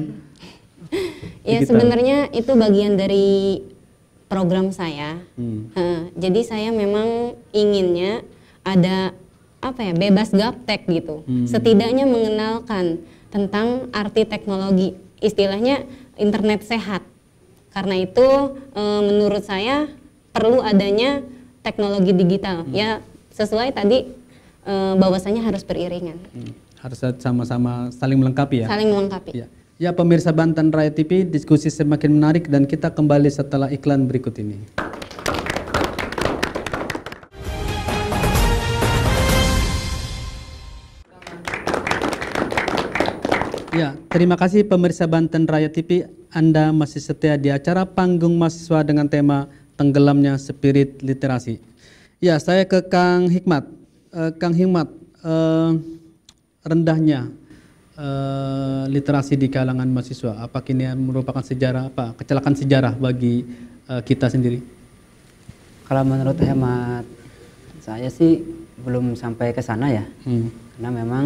Ya sebenarnya itu bagian dari program saya, hmm. uh, jadi saya memang inginnya ada apa ya bebas gaptek gitu, hmm. setidaknya mengenalkan tentang arti teknologi, istilahnya internet sehat. Karena itu uh, menurut saya perlu adanya teknologi digital, hmm. ya sesuai tadi uh, bahwasanya harus beriringan. Hmm. Harus sama-sama saling melengkapi ya. Saling melengkapi. Ya. Ya pemirsa Banten Raya T V, diskusi semakin menarik dan kita kembali setelah iklan berikut ini. Ya, terima kasih pemirsa Banten Raya T V, Anda masih setia di acara Panggung Mahasiswa dengan tema Tenggelamnya Spirit Literasi. Ya, saya ke Kang Hikmat. Uh, Kang Hikmat, uh, rendahnya Uh, literasi di kalangan mahasiswa? Apakah ini merupakan sejarah apa kecelakaan sejarah bagi uh, kita sendiri? Kalau menurut hemat saya sih belum sampai ke sana ya, hmm. karena memang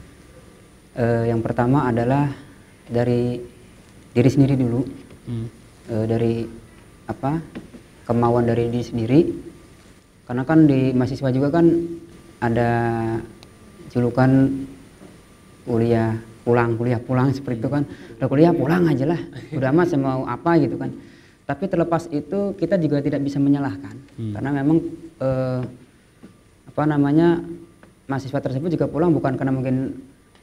uh, yang pertama adalah dari diri sendiri dulu, hmm. uh, dari apa kemauan dari diri sendiri, karena kan di mahasiswa juga kan ada julukan kuliah pulang, kuliah pulang seperti itu kan, udah kuliah pulang aja lah, udah amat saya mau apa gitu kan. Tapi terlepas itu kita juga tidak bisa menyalahkan, hmm. karena memang eh, apa namanya mahasiswa tersebut juga pulang bukan karena mungkin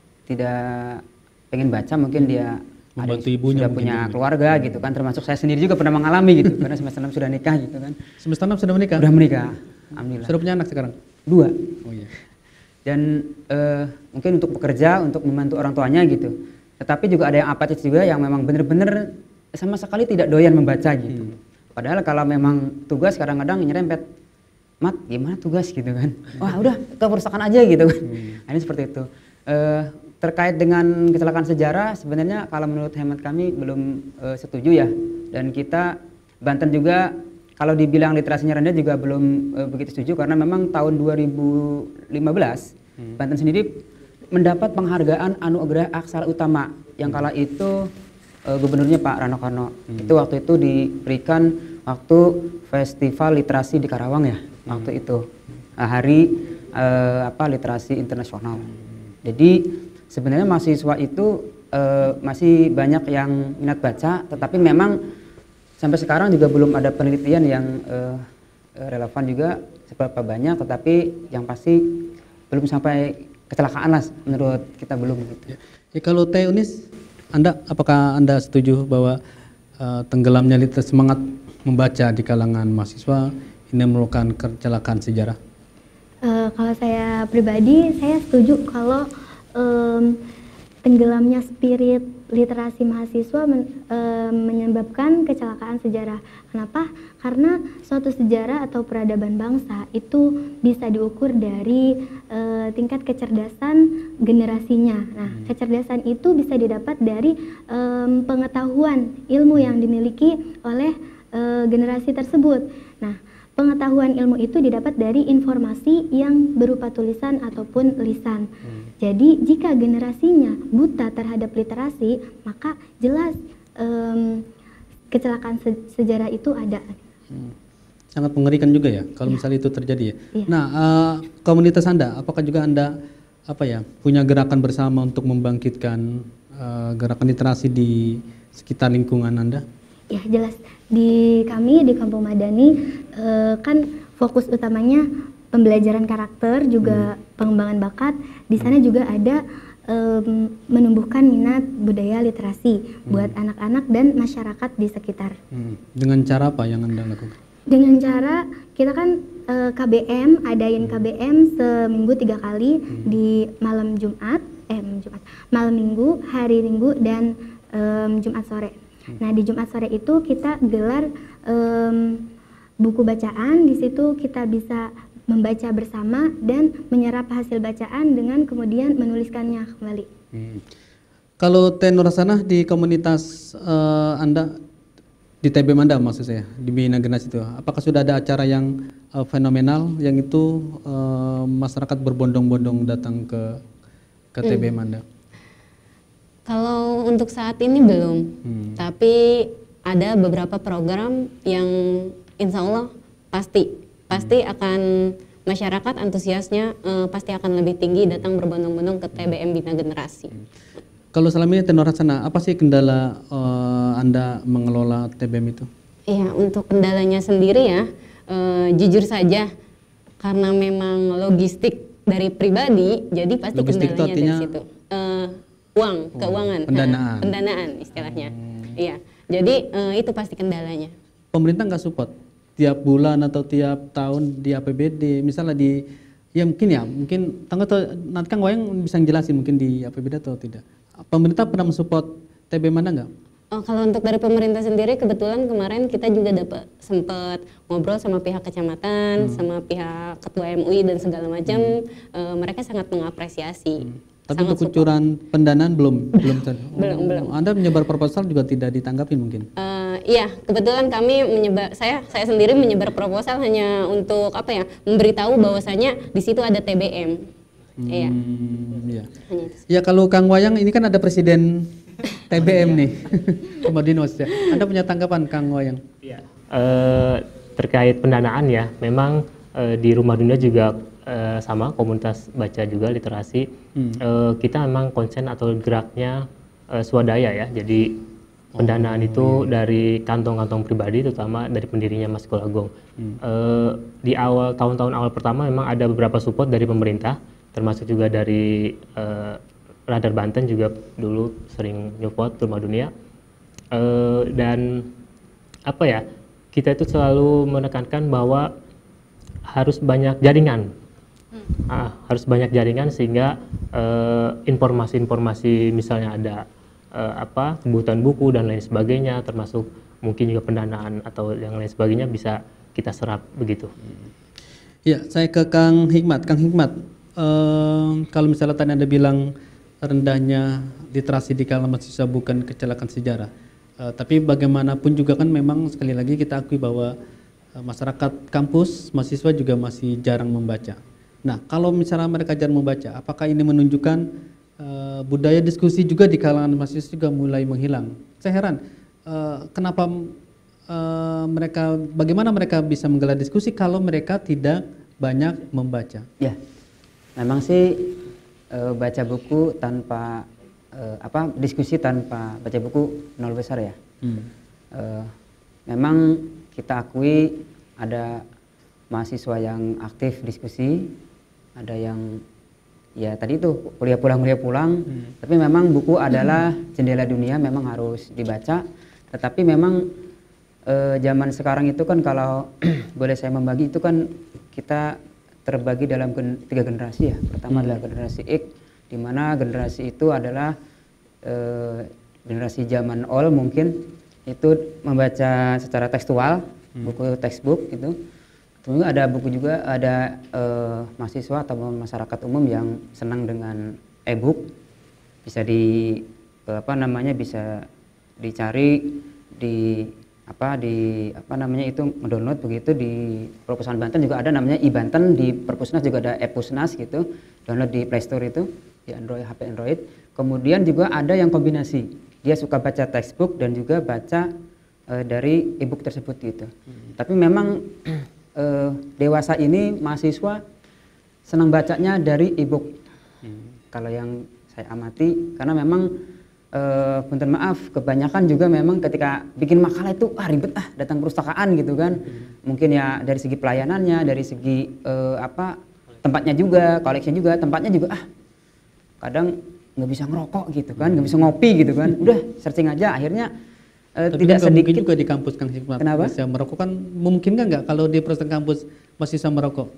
tidak pengen baca, mungkin dia ada sudah punya juga keluarga gitu kan, termasuk saya sendiri juga pernah mengalami gitu, karena semester enam sudah nikah gitu kan. Semester enam sudah menikah? Sudah menikah, alhamdulillah. Sudah punya anak sekarang? Dua. Oh iya. Dan uh, mungkin untuk bekerja, untuk membantu orang tuanya gitu. Tetapi juga ada yang apatis juga yang memang benar-benar sama sekali tidak doyan membaca gitu. Hmm. Padahal kalau memang tugas kadang-kadang nyerempet, Mat gimana tugas gitu kan. Wah udah ke perpustakaan aja gitu kan. Hmm. Nah, ini seperti itu. Uh, terkait dengan kecelakaan sejarah sebenarnya kalau menurut hemat kami belum uh, setuju ya. Dan kita Banten juga kalau dibilang literasinya rendah juga belum uh, begitu setuju karena memang tahun dua ribu lima belas hmm. Banten sendiri mendapat penghargaan anugerah aksara utama yang kala itu uh, gubernurnya Pak Rano Karno. Hmm. Itu waktu itu diberikan waktu Festival Literasi di Karawang ya, hmm. waktu itu uh, hari uh, apa literasi internasional. Hmm. Jadi sebenarnya mahasiswa itu uh, masih banyak yang minat baca, tetapi memang sampai sekarang juga belum ada penelitian yang uh, relevan juga seberapa banyak, tetapi yang pasti belum sampai kecelakaan lah menurut kita belum gitu. Ya, ya kalau Teh Unis, Anda apakah Anda setuju bahwa uh, tenggelamnya literasi semangat membaca di kalangan mahasiswa ini merupakan kecelakaan sejarah? Uh, kalau saya pribadi, saya setuju kalau um, tenggelamnya spirit literasi mahasiswa men, e, menyebabkan kecelakaan sejarah. Kenapa? Karena suatu sejarah atau peradaban bangsa itu bisa diukur dari e, tingkat kecerdasan generasinya. Nah, kecerdasan itu bisa didapat dari e, pengetahuan ilmu yang dimiliki oleh e, generasi tersebut. Nah, pengetahuan ilmu itu didapat dari informasi yang berupa tulisan ataupun lisan. Hmm. Jadi jika generasinya buta terhadap literasi, maka jelas um, kecelakaan se sejarah itu ada. Hmm. Sangat mengerikan juga ya kalau ya. misalnya itu terjadi ya. ya. Nah, uh, komunitas Anda, apakah juga Anda apa ya punya gerakan bersama untuk membangkitkan uh, gerakan literasi di sekitar lingkungan Anda? Ya jelas, di kami di Kampung Madani uh, kan fokus utamanya pembelajaran karakter, juga hmm. pengembangan bakat. Di sana hmm. juga ada um, menumbuhkan minat budaya literasi hmm. buat anak-anak dan masyarakat di sekitar. Hmm. Dengan cara apa yang Anda lakukan? Dengan cara kita kan uh, K B M, adain K B M seminggu tiga kali hmm. di malam Jumat, eh Jumat, malam Minggu, hari Minggu dan um, Jumat sore. Hmm. Nah di Jumat sore itu kita gelar um, buku bacaan. Di situ kita bisa membaca bersama dan menyerap hasil bacaan dengan kemudian menuliskannya kembali. Hmm. Kalau Teh Nurhasanah di komunitas uh, Anda, di T B M Anda maksud saya, di Bina Generasi itu, apakah sudah ada acara yang uh, fenomenal yang itu uh, masyarakat berbondong-bondong datang ke ke T B M Anda? Kalau untuk saat ini belum, hmm. tapi ada beberapa program yang insya Allah pasti pasti akan masyarakat antusiasnya uh, pasti akan lebih tinggi datang berbondong-bondong ke T B M Bina Generasi. Kalau selama ini Teh Nurhasanah, apa sih kendala uh, Anda mengelola T B M itu? Iya, untuk kendalanya sendiri ya, uh, jujur saja karena memang logistik dari pribadi, jadi pasti logistik kendalanya dari situ. Uh, uang, oh, keuangan, pendanaan, nah, pendanaan istilahnya. Hmm. Iya, jadi uh, itu pasti kendalanya. Pemerintah nggak support? Tiap bulan atau tiap tahun di A P B D, misalnya di, ya mungkin ya, mungkin tangga atau nanti Kang Wayang bisa jelasin mungkin di A P B D atau tidak. Pemerintah pernah mensupport T B M Anda nggak? Oh, kalau untuk dari pemerintah sendiri, kebetulan kemarin kita juga dapat sempat ngobrol sama pihak kecamatan, hmm. sama pihak ketua M U I dan segala macam. Hmm. E, mereka sangat mengapresiasi. Hmm. Tapi untuk kucuran pendanaan belum belum belum oh, belum. Anda menyebar proposal juga tidak ditanggapi mungkin? Uh, iya, kebetulan kami menyebar saya saya sendiri menyebar proposal hanya untuk apa ya, memberitahu bahwasanya di situ ada T B M. Iya. Hmm, iya. Ya kalau Kang Wayang ini kan ada presiden T B M nih, Komodinos ya. Anda punya tanggapan Kang Wayang? Iya. Uh, terkait pendanaan ya, memang uh, di Rumah Dunia juga uh, sama komunitas baca juga literasi. Hmm. Uh, kita memang konsen atau geraknya uh, swadaya ya. Jadi pendanaan oh, itu iya. dari kantong-kantong pribadi, terutama dari pendirinya Mas Golagong. Hmm. Uh, di awal tahun-tahun awal pertama memang ada beberapa support dari pemerintah, termasuk juga dari uh, Radar Banten juga dulu sering nyupport Rumah Dunia. Uh, dan apa ya, kita itu selalu menekankan bahwa harus banyak jaringan, hmm. ah, harus banyak jaringan sehingga uh, informasi-informasi misalnya ada uh, apa kebutuhan buku dan lain sebagainya, termasuk mungkin juga pendanaan atau yang lain sebagainya bisa kita serap begitu. Ya, saya ke Kang Hikmat. Kang Hikmat, uh, kalau misalnya tadi Anda bilang rendahnya literasi di kalangan mahasiswa bukan kecelakaan sejarah, uh, tapi bagaimanapun juga kan memang sekali lagi kita akui bahwa uh, masyarakat kampus, mahasiswa juga masih jarang membaca. Nah, kalau misalnya mereka jarang membaca, apakah ini menunjukkan uh, budaya diskusi juga di kalangan mahasiswa juga mulai menghilang? Saya heran, uh, kenapa uh, mereka, bagaimana mereka bisa menggelar diskusi kalau mereka tidak banyak membaca? Ya, memang sih Uh, baca buku tanpa uh, apa diskusi tanpa baca buku nol besar ya. Hmm. Uh, memang kita akui ada mahasiswa yang aktif diskusi, ada yang ya tadi itu kuliah pulang kuliah pulang. Hmm. Tapi memang buku adalah jendela dunia, memang harus dibaca. Tetapi memang uh, zaman sekarang itu kan kalau boleh saya membagi itu kan kita terbagi dalam gen, tiga generasi ya. Pertama hmm. adalah generasi X, di mana generasi itu adalah eh, generasi zaman old mungkin itu membaca secara tekstual, hmm. buku textbook itu. Kemudian ada buku juga ada eh, mahasiswa atau masyarakat umum yang senang dengan e-book, bisa di eh, apa namanya bisa dicari di apa di apa namanya itu mendownload begitu. Di Perpustakaan Banten juga ada namanya iBanten, di Perpusnas juga ada ePusnas gitu, download di Play Store itu di Android, H P Android. Kemudian juga ada yang kombinasi, dia suka baca textbook dan juga baca uh, dari e-book tersebut gitu. Hmm. Tapi memang uh, dewasa ini mahasiswa senang bacanya dari e-book. Hmm. Kalau yang saya amati, karena memang Uh, punten maaf, kebanyakan juga memang ketika bikin makalah itu ah ribet ah datang perpustakaan gitu kan. Hmm. Mungkin ya dari segi pelayanannya, dari segi uh, apa tempatnya juga, koleksi juga, tempatnya juga ah kadang nggak bisa ngerokok gitu kan, nggak bisa ngopi gitu kan. Udah searching aja, akhirnya uh, tidak kan sedikit juga di kampus Kang Hikmat. Kenapa? Bisa merokok kan mungkin kan nggak kalau di perpustakaan kampus masih bisa merokok?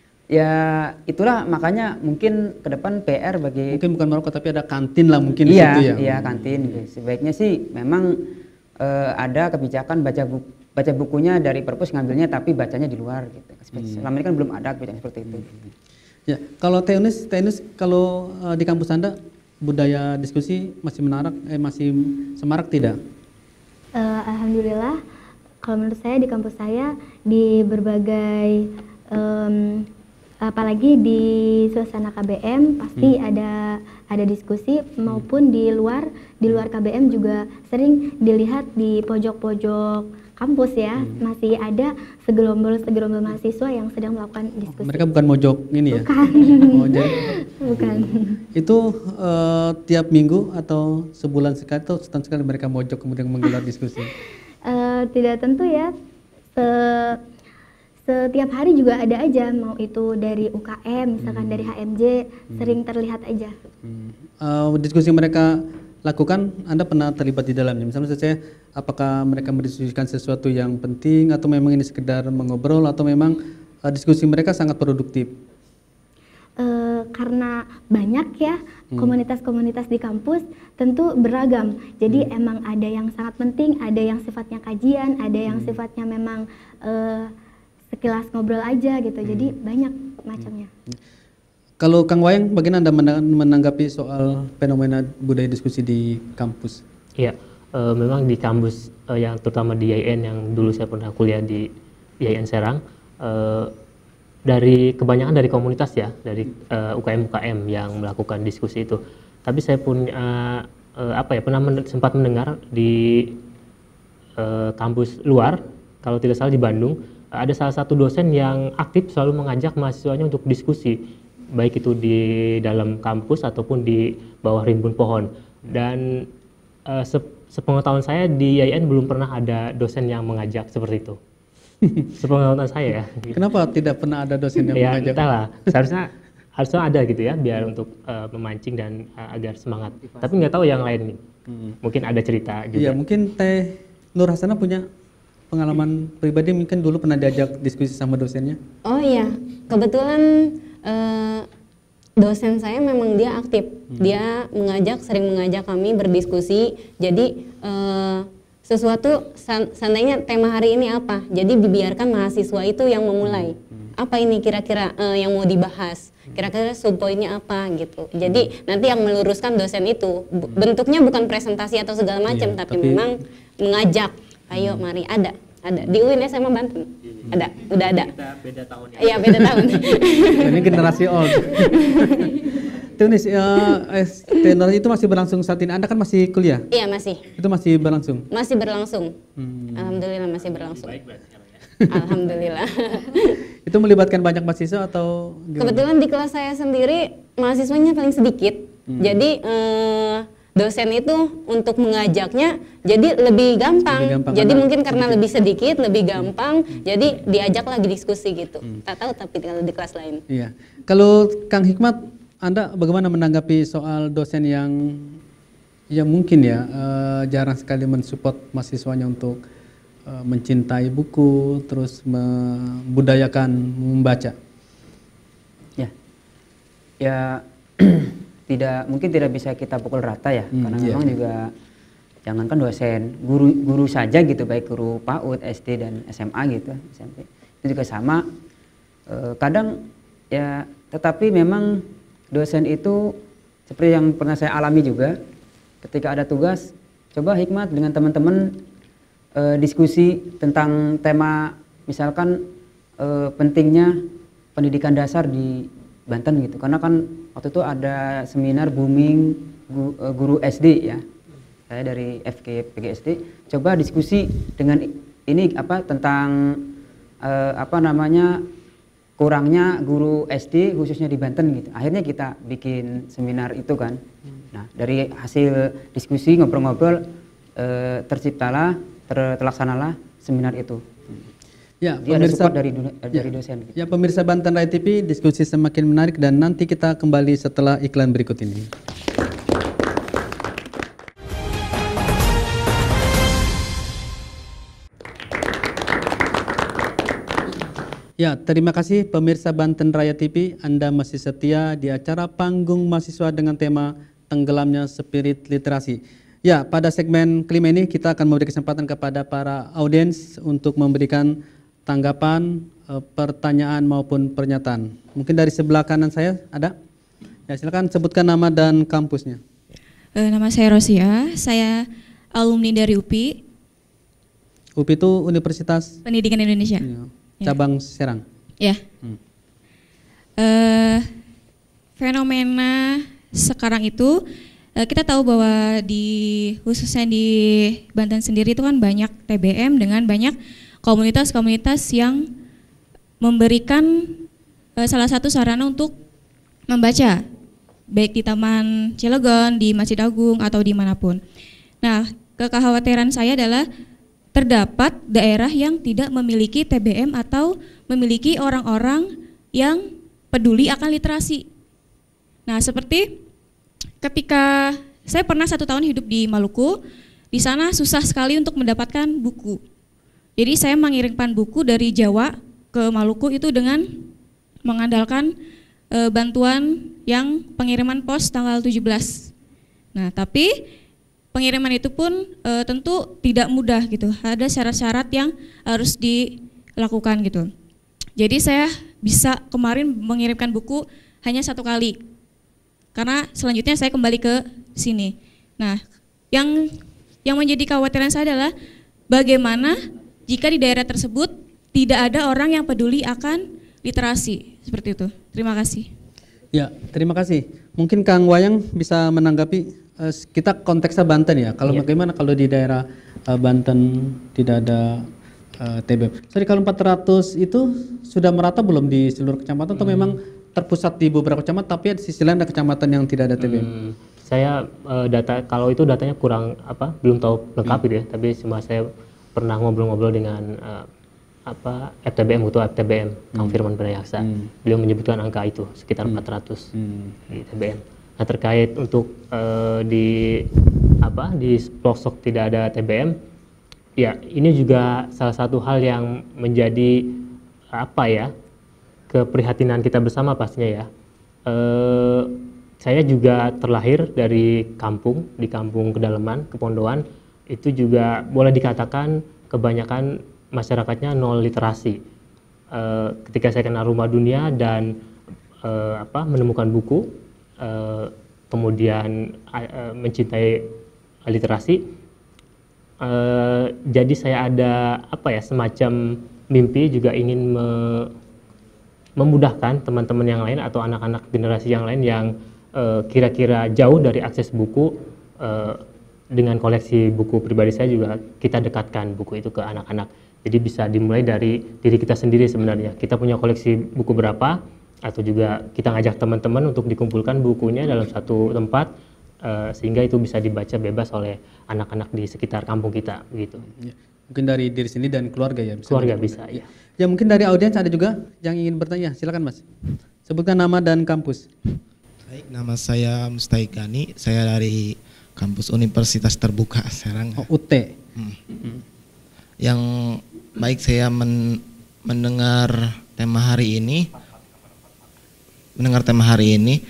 Ya itulah makanya mungkin ke depan P R bagi mungkin bukan merokok tapi ada kantin lah mungkin iya, di situ ya. Iya kantin. Sebaiknya sih memang uh, ada kebijakan baca buku, baca bukunya dari perpus ngambilnya tapi bacanya di luar gitu. Hmm. Selama ini kan belum ada kebijakan seperti itu. Ya kalau Tenis, Tenis kalau uh, di kampus Anda budaya diskusi masih menarik, eh masih semarak tidak? Uh, Alhamdulillah kalau menurut saya di kampus saya di berbagai um, apalagi di suasana K B M pasti hmm. ada ada diskusi maupun di luar di luar K B M juga sering dilihat di pojok-pojok kampus ya hmm. masih ada segelombol segelombol mahasiswa yang sedang melakukan diskusi. Mereka bukan mojok ini ya? Bukan. Mojok. Bukan. Itu uh, tiap minggu atau sebulan sekali atau setahun sekali mereka mojok kemudian menggelar diskusi? Uh, tidak tentu ya. Se Setiap hari juga ada aja, mau itu dari U K M, misalkan hmm. dari H M J, hmm. sering terlihat aja. Hmm. Uh, diskusi yang mereka lakukan, Anda pernah terlibat di dalamnya? Misalnya saya, apakah mereka mendiskusikan sesuatu yang penting, atau memang ini sekedar mengobrol, atau memang uh, diskusi mereka sangat produktif? Uh, karena banyak ya komunitas-komunitas di kampus, tentu beragam. Jadi hmm. emang ada yang sangat penting, ada yang sifatnya kajian, ada yang hmm. sifatnya memang Uh, sekilas ngobrol aja gitu, hmm. jadi banyak macamnya. Kalau Kang Wayang, bagaimana Anda menanggapi soal fenomena budaya diskusi di kampus? Iya, uh, memang di kampus uh, yang terutama di I A I N yang dulu saya pernah kuliah di I A I N Serang, uh, dari kebanyakan dari komunitas ya, dari uh, U K M U K M yang melakukan diskusi itu. Tapi saya pun uh, uh, apa ya pernah men sempat mendengar di uh, kampus luar, kalau tidak salah di Bandung, uh, ada salah satu dosen yang aktif selalu mengajak mahasiswanya untuk diskusi, baik itu di dalam kampus ataupun di bawah rimbun pohon. Dan uh, se sepengetahuan saya di I A I N belum pernah ada dosen yang mengajak seperti itu. Sepengetahuan saya ya. Kenapa tidak pernah ada dosen yang ya, mengajak? Entahlah, seharusnya harusnya ada gitu ya, biar untuk uh, memancing dan uh, agar semangat. Tapi nggak tahu yang lain nih. Hmm. Mungkin ada cerita juga. Iya, mungkin Teh Nur Hasanah punya pengalaman pribadi, mungkin dulu pernah diajak diskusi sama dosennya. Oh iya, kebetulan uh, dosen saya memang dia aktif. Hmm. Dia mengajak, sering mengajak kami berdiskusi. Jadi uh, sesuatu seandainya tema hari ini apa, jadi dibiarkan mahasiswa itu yang memulai. Apa ini kira-kira uh, yang mau dibahas, kira-kira subpoinnya apa gitu. Jadi nanti yang meluruskan dosen itu, bentuknya bukan presentasi atau segala macam, iya, tapi, tapi memang mengajak, ayo mari, ada ada di U I N S M A Banten, ada, udah ada. Kita beda tahun ya. Iya, beda tahun. Ini generasi old. Tunis, uh, generasi itu masih berlangsung saat ini. Anda kan masih kuliah? Iya, masih. Itu masih berlangsung? Masih berlangsung. Hmm. Alhamdulillah masih berlangsung. Baik, baik. Alhamdulillah. Itu melibatkan banyak mahasiswa atau gimana? Kebetulan di kelas saya sendiri mahasiswanya paling sedikit. Hmm. Jadi eh, dosen itu untuk mengajaknya jadi lebih gampang. Lebih gampang jadi mungkin karena sedikit. lebih sedikit, lebih gampang. Hmm. Jadi diajak lagi diskusi gitu. Hmm. Tak tahu tapi kalau di kelas lain. Iya. Kalau Kang Hikmat, Anda bagaimana menanggapi soal dosen yang yang mungkin ya eh, jarang sekali mensupport mahasiswanya untuk mencintai buku, terus membudayakan membaca? Ya, ya tidak mungkin tidak bisa kita pukul rata ya, hmm, karena iya. memang juga jangankan dosen, guru guru saja gitu, baik guru PAUD, S D dan S M A gitu, S M P itu juga sama. E, kadang ya, tetapi memang dosen itu seperti yang pernah saya alami juga, ketika ada tugas, coba Hikmat dengan teman-teman Uh, diskusi tentang tema misalkan uh, pentingnya pendidikan dasar di Banten gitu, karena kan waktu itu ada seminar booming gu, uh, guru S D ya, saya dari F K P G S D, coba diskusi dengan ini apa tentang uh, apa namanya kurangnya guru S D khususnya di Banten gitu. Akhirnya kita bikin seminar itu kan. Nah dari hasil diskusi ngobrol-ngobrol uh, terciptalah terlaksanalah seminar itu. Ya, dia pemirsa, ada support dari, dari ya, dosen. Ya, pemirsa Banten Raya T V, diskusi semakin menarik dan nanti kita kembali setelah iklan berikut ini. Ya, terima kasih pemirsa Banten Raya T V, Anda masih setia di acara Panggung Mahasiswa dengan tema Tenggelamnya Spirit Literasi. Ya, pada segmen kelima ini kita akan memberi kesempatan kepada para audiens untuk memberikan tanggapan, e, pertanyaan maupun pernyataan. Mungkin dari sebelah kanan saya ada? Ya, silakan sebutkan nama dan kampusnya. E, nama saya Rosia, saya alumni dari U P I. U P I itu Universitas Pendidikan Indonesia. Ya. Cabang ya. Serang. Ya. Hmm. E, fenomena sekarang itu kita tahu bahwa di khususnya di Banten sendiri itu kan banyak T B M dengan banyak komunitas-komunitas yang memberikan uh, salah satu sarana untuk membaca, baik di Taman Cilegon, di Masjid Agung atau dimanapun. Nah, kekhawatiran saya adalah terdapat daerah yang tidak memiliki T B M atau memiliki orang-orang yang peduli akan literasi. Nah, seperti ketika saya pernah satu tahun hidup di Maluku, di sana susah sekali untuk mendapatkan buku. Jadi saya mengirimkan buku dari Jawa ke Maluku itu dengan mengandalkan e, bantuan yang pengiriman pos tanggal tujuh belas. Nah, tapi pengiriman itu pun e, tentu tidak mudah gitu. Ada syarat-syarat yang harus dilakukan gitu. Jadi saya bisa kemarin mengirimkan buku hanya satu kali. Karena selanjutnya saya kembali ke sini. Nah, yang yang menjadi kekhawatiran saya adalah bagaimana jika di daerah tersebut tidak ada orang yang peduli akan literasi, seperti itu. Terima kasih. Ya, terima kasih. Mungkin Kang Wayang bisa menanggapi, uh, kita konteksnya Banten ya. Kalau ya. Bagaimana kalau di daerah uh, Banten tidak ada uh, T B M? Sorry, kalau empat ratus itu sudah merata belum di seluruh kecamatan hmm. atau memang terpusat di beberapa kecamatan tapi di sisi lain ada kecamatan yang tidak ada T B M? Hmm, saya uh, data kalau itu datanya kurang apa belum tahu lengkap hmm. gitu ya, tapi cuma saya pernah ngobrol-ngobrol dengan uh, apa F T B M, Ketua F T B M, Kang hmm. Firman Pranayaksa. Hmm. Beliau menyebutkan angka itu sekitar hmm. empat ratus hmm. di T B M. Nah, terkait untuk uh, di apa di pelosok tidak ada T B M, ya ini juga salah satu hal yang menjadi apa ya keprihatinan kita bersama pastinya ya. Uh, saya juga terlahir dari kampung, di kampung Kedalaman, Kepondoan, itu juga boleh dikatakan kebanyakan masyarakatnya nol literasi. Uh, ketika saya kenal Rumah Dunia dan uh, apa menemukan buku, uh, kemudian uh, mencintai literasi, uh, jadi saya ada apa ya semacam mimpi juga ingin me memudahkan teman-teman yang lain atau anak-anak generasi yang lain yang uh, kira-kira jauh dari akses buku. Uh, dengan koleksi buku pribadi saya juga kita dekatkan buku itu ke anak-anak. Jadi bisa dimulai dari diri kita sendiri sebenarnya. Kita punya koleksi buku berapa, atau juga kita ngajak teman-teman untuk dikumpulkan bukunya dalam satu tempat, uh, sehingga itu bisa dibaca bebas oleh anak-anak di sekitar kampung kita, begitu. Ya, mungkin dari diri sendiri dan keluarga ya? Bisa keluarga bisa, ya. Ya mungkin dari audiens ada juga yang ingin bertanya, silakan Mas. Sebutkan nama dan kampus. Baik, nama saya Mustaikani, saya dari kampus Universitas Terbuka Serang. Oh, U T. Hmm. Hmm. Yang baik saya men, mendengar tema hari ini, mendengar tema hari ini,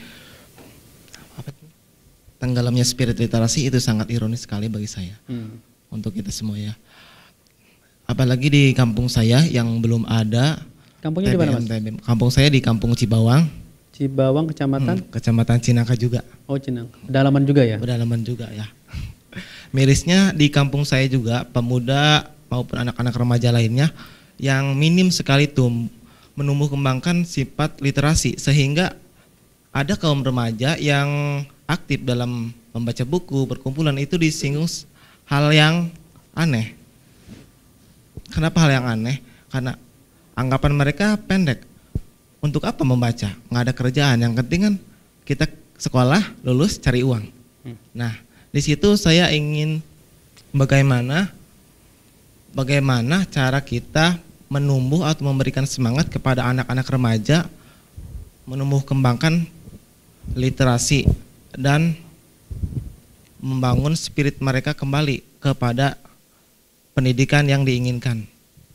apa itu? Tenggelamnya spirit literasi itu sangat ironis sekali bagi saya, hmm. untuk kita semua ya. Apalagi di kampung saya yang belum ada. Kampungnya di mana Mas? T B M. Kampung saya di Kampung Cibawang. Cibawang, kecamatan? Hmm, kecamatan Cinangka juga. Oh, Cinangka. Pedalaman juga ya? Pedalaman juga ya. Mirisnya di kampung saya juga pemuda maupun anak-anak remaja lainnya yang minim sekali tuh menumbuh kembangkan sifat literasi, sehingga ada kaum remaja yang aktif dalam membaca buku, berkumpulan, itu disinggung hal yang aneh. Kenapa hal yang aneh? Karena anggapan mereka pendek. Untuk apa membaca? Nggak ada kerjaan, yang penting kan kita sekolah, lulus, cari uang. Nah, di situ saya ingin bagaimana bagaimana cara kita menumbuh atau memberikan semangat kepada anak-anak remaja menumbuh kembangkan literasi dan membangun spirit mereka kembali kepada pendidikan yang diinginkan.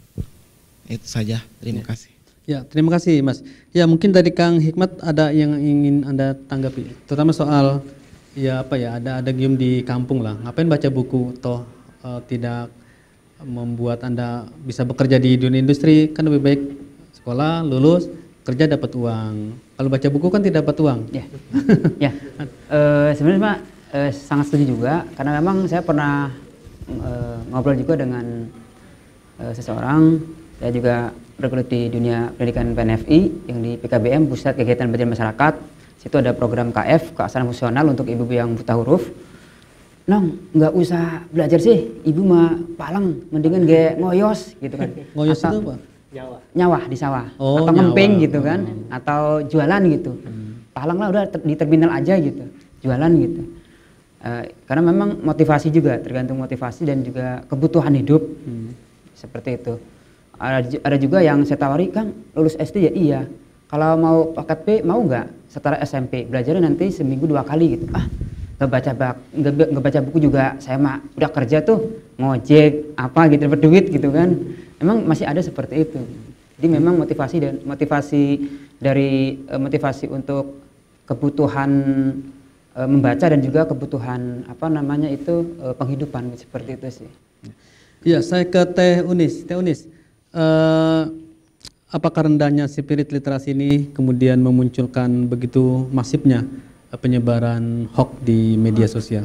Itu saja, terima ya. kasih. Ya, terima kasih Mas. Ya, mungkin dari Kang Hikmat ada yang ingin Anda tanggapi, terutama soal ya apa ya, ada ada gium di kampung lah. Ngapain baca buku toh uh, tidak membuat Anda bisa bekerja di dunia industri, kan lebih baik sekolah, lulus, kerja dapat uang. Kalau baca buku kan tidak dapat uang. Ya, ya. Uh, sebenarnya Pak uh, sangat setuju juga, karena memang saya pernah uh, ngobrol juga dengan uh, seseorang, saya juga bergelut di dunia pendidikan P N F I yang di P K B M, Pusat Kegiatan Belajar Masyarakat. Situ ada program K F, keaksaran fungsional untuk ibu-ibu yang buta huruf. Nong, nggak usah belajar sih, ibu mah palang, mendingan gak ngoyos gitu kan. Ngoyos atau, itu apa? Nyawa. Nyawa di sawah, oh, atau ngemping gitu kan, hmm. atau jualan gitu. Hmm. Palang lah udah ter di terminal aja gitu, jualan gitu. Uh, karena memang motivasi juga, tergantung motivasi dan juga kebutuhan hidup, hmm. seperti itu. Ada, ada juga yang saya tawari, Kang, lulus S D ya iya. Kalau mau paket P mau nggak setara S M P, belajarnya nanti seminggu dua kali gitu. Ah, nggak baca nggak nggak baca buku juga, saya mah udah kerja tuh ngojek apa gitu dapat duit gitu kan. Memang masih ada seperti itu. Jadi memang motivasi dan motivasi dari motivasi untuk kebutuhan e, membaca dan juga kebutuhan apa namanya itu e, penghidupan seperti itu sih. Iya, saya ke Teh Unis. Teh Unis. Uh, apakah rendahnya spirit literasi ini kemudian memunculkan begitu masifnya penyebaran hoax di media sosial?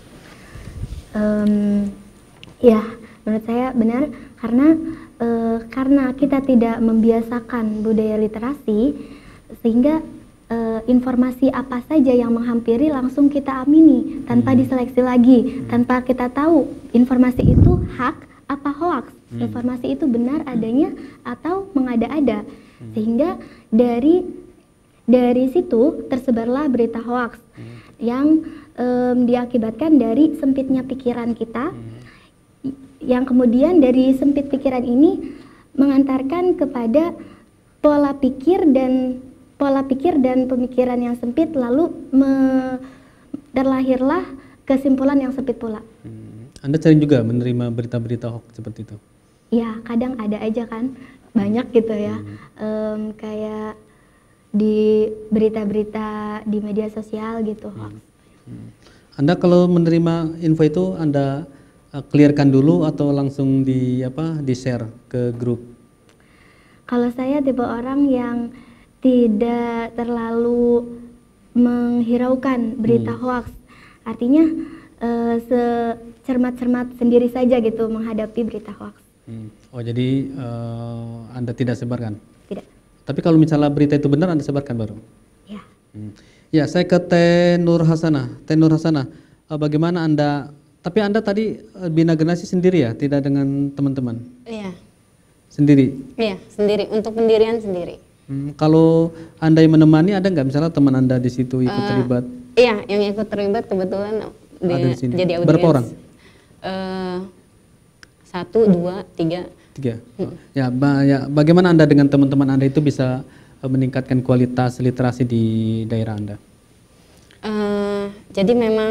Um, ya, menurut saya benar karena uh, karena kita tidak membiasakan budaya literasi sehingga uh, informasi apa saja yang menghampiri langsung kita amini tanpa hmm. diseleksi lagi, hmm. tanpa kita tahu informasi itu hak apa hoax, hmm. informasi itu benar adanya atau mengada-ada, hmm. sehingga dari dari situ tersebarlah berita hoax hmm. yang um, diakibatkan dari sempitnya pikiran kita, hmm. yang kemudian dari sempit pikiran ini mengantarkan kepada pola pikir dan pola pikir dan pemikiran yang sempit, lalu me, terlahirlah kesimpulan yang sempit pula. Hmm. Anda sering juga menerima berita-berita hoax seperti itu? Ya, kadang ada aja kan, banyak gitu ya, hmm. um, kayak di berita-berita di media sosial gitu hoax. Hmm. Anda kalau menerima info itu Anda uh, clearkan dulu atau langsung di apa di share ke grup? Kalau saya tipe orang yang tidak terlalu menghiraukan berita hmm. hoax, artinya uh, secermat-cermat sendiri saja gitu menghadapi berita hoax. Hmm. Oh jadi uh, Anda tidak sebarkan? Tidak. Tapi kalau misalnya berita itu benar Anda sebarkan baru? Ya. Hmm. Ya, saya ke Teh Nur Hasanah. Teh Nur Hasanah, uh, bagaimana Anda? Tapi Anda tadi uh, bina generasi sendiri ya, tidak dengan teman-teman? Iya. Sendiri? Iya, sendiri. Untuk pendirian sendiri. Hmm, kalau Anda yang menemani, ada nggak misalnya teman Anda di situ ikut uh, terlibat? Iya, yang ikut terlibat kebetulan di, ada di sini. Jadi audiens. Berapa orang? Uh, satu, dua, tiga. Tiga. Hmm. Ya, ba ya, bagaimana Anda dengan teman-teman Anda itu bisa uh, meningkatkan kualitas literasi di daerah Anda? Uh, jadi memang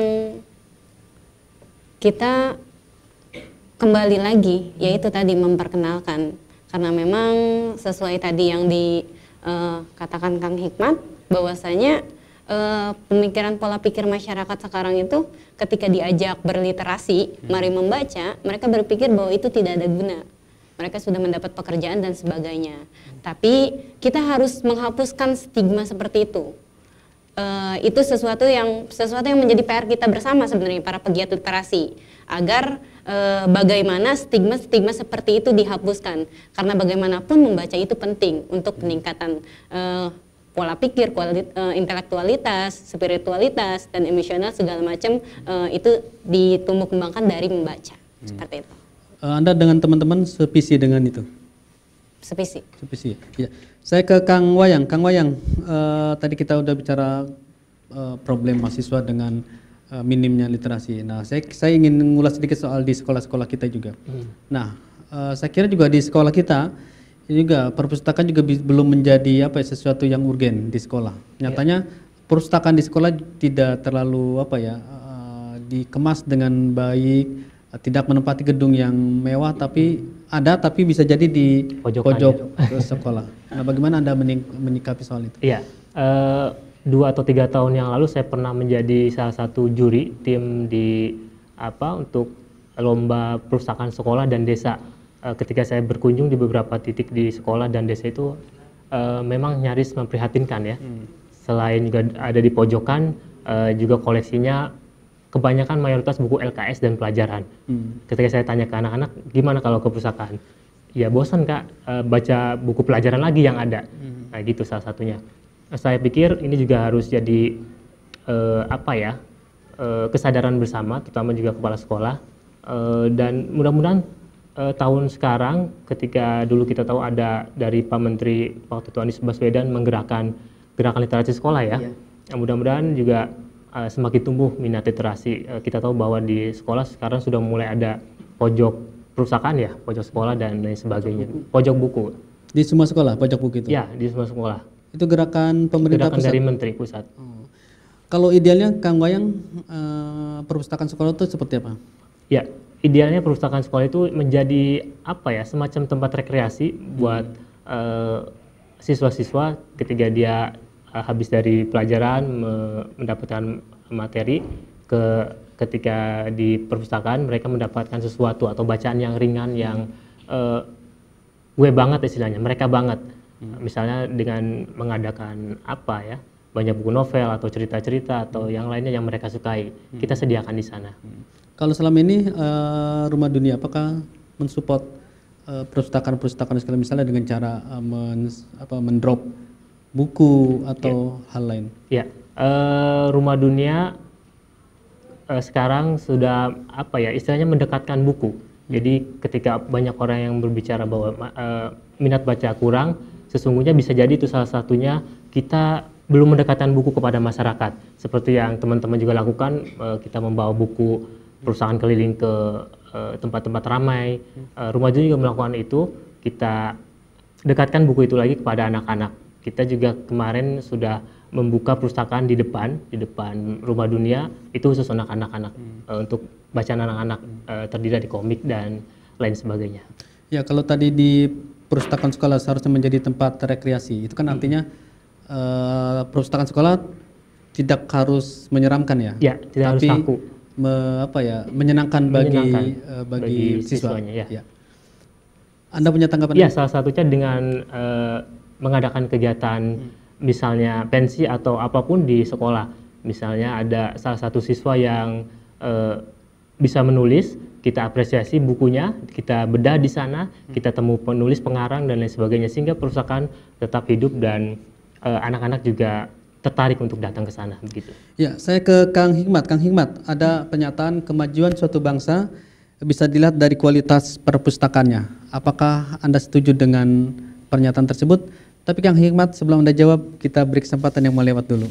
kita kembali lagi, yaitu tadi memperkenalkan, karena memang sesuai tadi yang dikatakan uh, Kang Hikmat, bahwasanya uh, pemikiran pola pikir masyarakat sekarang itu ketika diajak berliterasi, hmm. mari membaca, mereka berpikir bahwa itu tidak ada guna. Mereka sudah mendapat pekerjaan dan sebagainya. Tapi kita harus menghapuskan stigma seperti itu. Uh, itu sesuatu yang sesuatu yang menjadi P R kita bersama sebenarnya para pegiat literasi, agar uh, bagaimana stigma-stigma seperti itu dihapuskan. Karena bagaimanapun membaca itu penting untuk peningkatan uh, pola pikir, kualit, uh, intelektualitas, spiritualitas, dan emosional segala macam uh, itu ditumbuh kembangkan dari membaca. Hmm. Seperti itu. Anda dengan teman-teman sevisi dengan itu? Sevisi. Sevisi. Ya. Saya ke Kang Wayang. Kang Wayang, uh, tadi kita udah bicara uh, problem mahasiswa dengan uh, minimnya literasi. Nah, saya saya ingin mengulas sedikit soal di sekolah-sekolah kita juga. Hmm. Nah, uh, saya kira juga di sekolah kita ini juga perpustakaan juga belum menjadi apa ya, sesuatu yang urgen di sekolah. Nyatanya yeah. perpustakaan di sekolah tidak terlalu apa ya uh, dikemas dengan baik. Tidak menempati gedung yang mewah, tapi ada, tapi bisa jadi di Pojokan pojok ya. Sekolah. Nah, bagaimana Anda menyikapi soal itu? Iya, uh, dua atau tiga tahun yang lalu saya pernah menjadi salah satu juri tim di apa untuk lomba perpustakaan sekolah dan desa. Uh, ketika saya berkunjung di beberapa titik di sekolah dan desa itu uh, memang nyaris memprihatinkan ya. Hmm. Selain juga ada di pojokan, uh, juga koleksinya kebanyakan mayoritas buku L K S dan pelajaran. Hmm. Ketika saya tanya ke anak-anak, gimana kalau ke perpustakaan? Ya bosan Kak, e, baca buku pelajaran lagi yang ada. Hmm. Nah gitu salah satunya. Saya pikir ini juga harus jadi e, apa ya e, kesadaran bersama, terutama juga kepala sekolah. E, dan mudah-mudahan e, tahun sekarang, ketika dulu kita tahu ada dari Pak Menteri waktu itu Anies Baswedan menggerakkan gerakan literasi sekolah ya. Yeah. Nah, mudah-mudahan juga Uh, semakin tumbuh minat literasi. Uh, kita tahu bahwa di sekolah sekarang sudah mulai ada pojok perpustakaan ya, pojok sekolah dan lain sebagainya. Pojok buku. Di semua sekolah pojok buku itu? Ya, di semua sekolah. Itu gerakan pemerintah gerakan pusat? Dari Menteri Pusat. Oh. Kalau idealnya Kang Wayang, uh, perpustakaan sekolah itu seperti apa? Ya, idealnya perpustakaan sekolah itu menjadi apa ya, semacam tempat rekreasi hmm. buat uh, siswa-siswa ketika dia habis dari pelajaran mendapatkan materi, ke ketika di perpustakaan mereka mendapatkan sesuatu atau bacaan yang ringan yang uh, gue banget istilahnya, mereka banget. Hmm. Misalnya dengan mengadakan apa ya, banyak buku novel atau cerita-cerita atau yang lainnya yang mereka sukai, hmm. kita sediakan di sana. Hmm. Kalau selama ini uh, Rumah Dunia apakah mensupport uh, perpustakaan-perpustakaan sekali misalnya dengan cara uh, men, apa, mendrop buku atau ya. hal lain? Ya, uh, Rumah Dunia uh, sekarang sudah apa ya istilahnya mendekatkan buku. Hmm. Jadi ketika banyak orang yang berbicara bahwa uh, minat baca kurang, sesungguhnya bisa jadi itu salah satunya kita belum mendekatkan buku kepada masyarakat. Seperti yang teman-teman juga lakukan, uh, kita membawa buku perusahaan keliling ke uh, tempat-tempat ramai. Uh, Rumah Dunia juga melakukan itu. Kita dekatkan buku itu lagi kepada anak-anak. Kita juga kemarin sudah membuka perpustakaan di depan, di depan Rumah Dunia, itu khusus anak-anak anak hmm. uh, untuk bacaan anak-anak uh, terdiri dari komik dan lain sebagainya. Ya, kalau tadi di perpustakaan sekolah seharusnya menjadi tempat rekreasi, itu kan hmm. artinya uh, perpustakaan sekolah tidak harus menyeramkan ya? Ya, tidak tapi harus kaku. Me, apa ya menyenangkan bagi menyenangkan uh, bagi, bagi siswa. siswanya ya. Ya. Anda punya tanggapan? Ya, salah satunya dengan uh, mengadakan kegiatan hmm. misalnya pensi atau apapun di sekolah. Misalnya ada salah satu siswa yang uh, bisa menulis, kita apresiasi bukunya, kita bedah di sana, hmm. kita temu penulis, pengarang dan lain sebagainya sehingga perpustakaan tetap hidup dan uh, anak-anak juga tertarik untuk datang ke sana begitu. Ya, saya ke Kang Hikmat. Kang Hikmat, ada pernyataan kemajuan suatu bangsa bisa dilihat dari kualitas perpustakaannya. Apakah Anda setuju dengan pernyataan tersebut? Tapi Kang Hikmat, sebelum Anda jawab, kita beri kesempatan yang mau lewat dulu.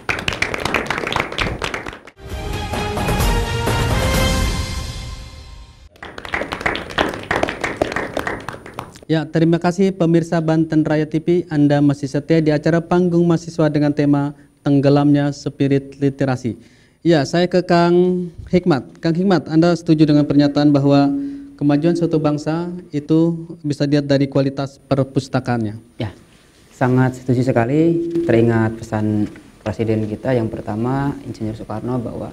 Ya, terima kasih pemirsa Banten Raya T V. Anda masih setia di acara Panggung Mahasiswa dengan tema Tenggelamnya Spirit Literasi. Ya, saya ke Kang Hikmat. Kang Hikmat, Anda setuju dengan pernyataan bahwa kemajuan suatu bangsa itu bisa dilihat dari kualitas perpustakaannya? Ya, sangat setuju sekali. Teringat pesan Presiden kita yang pertama, Insinyur Soekarno, bahwa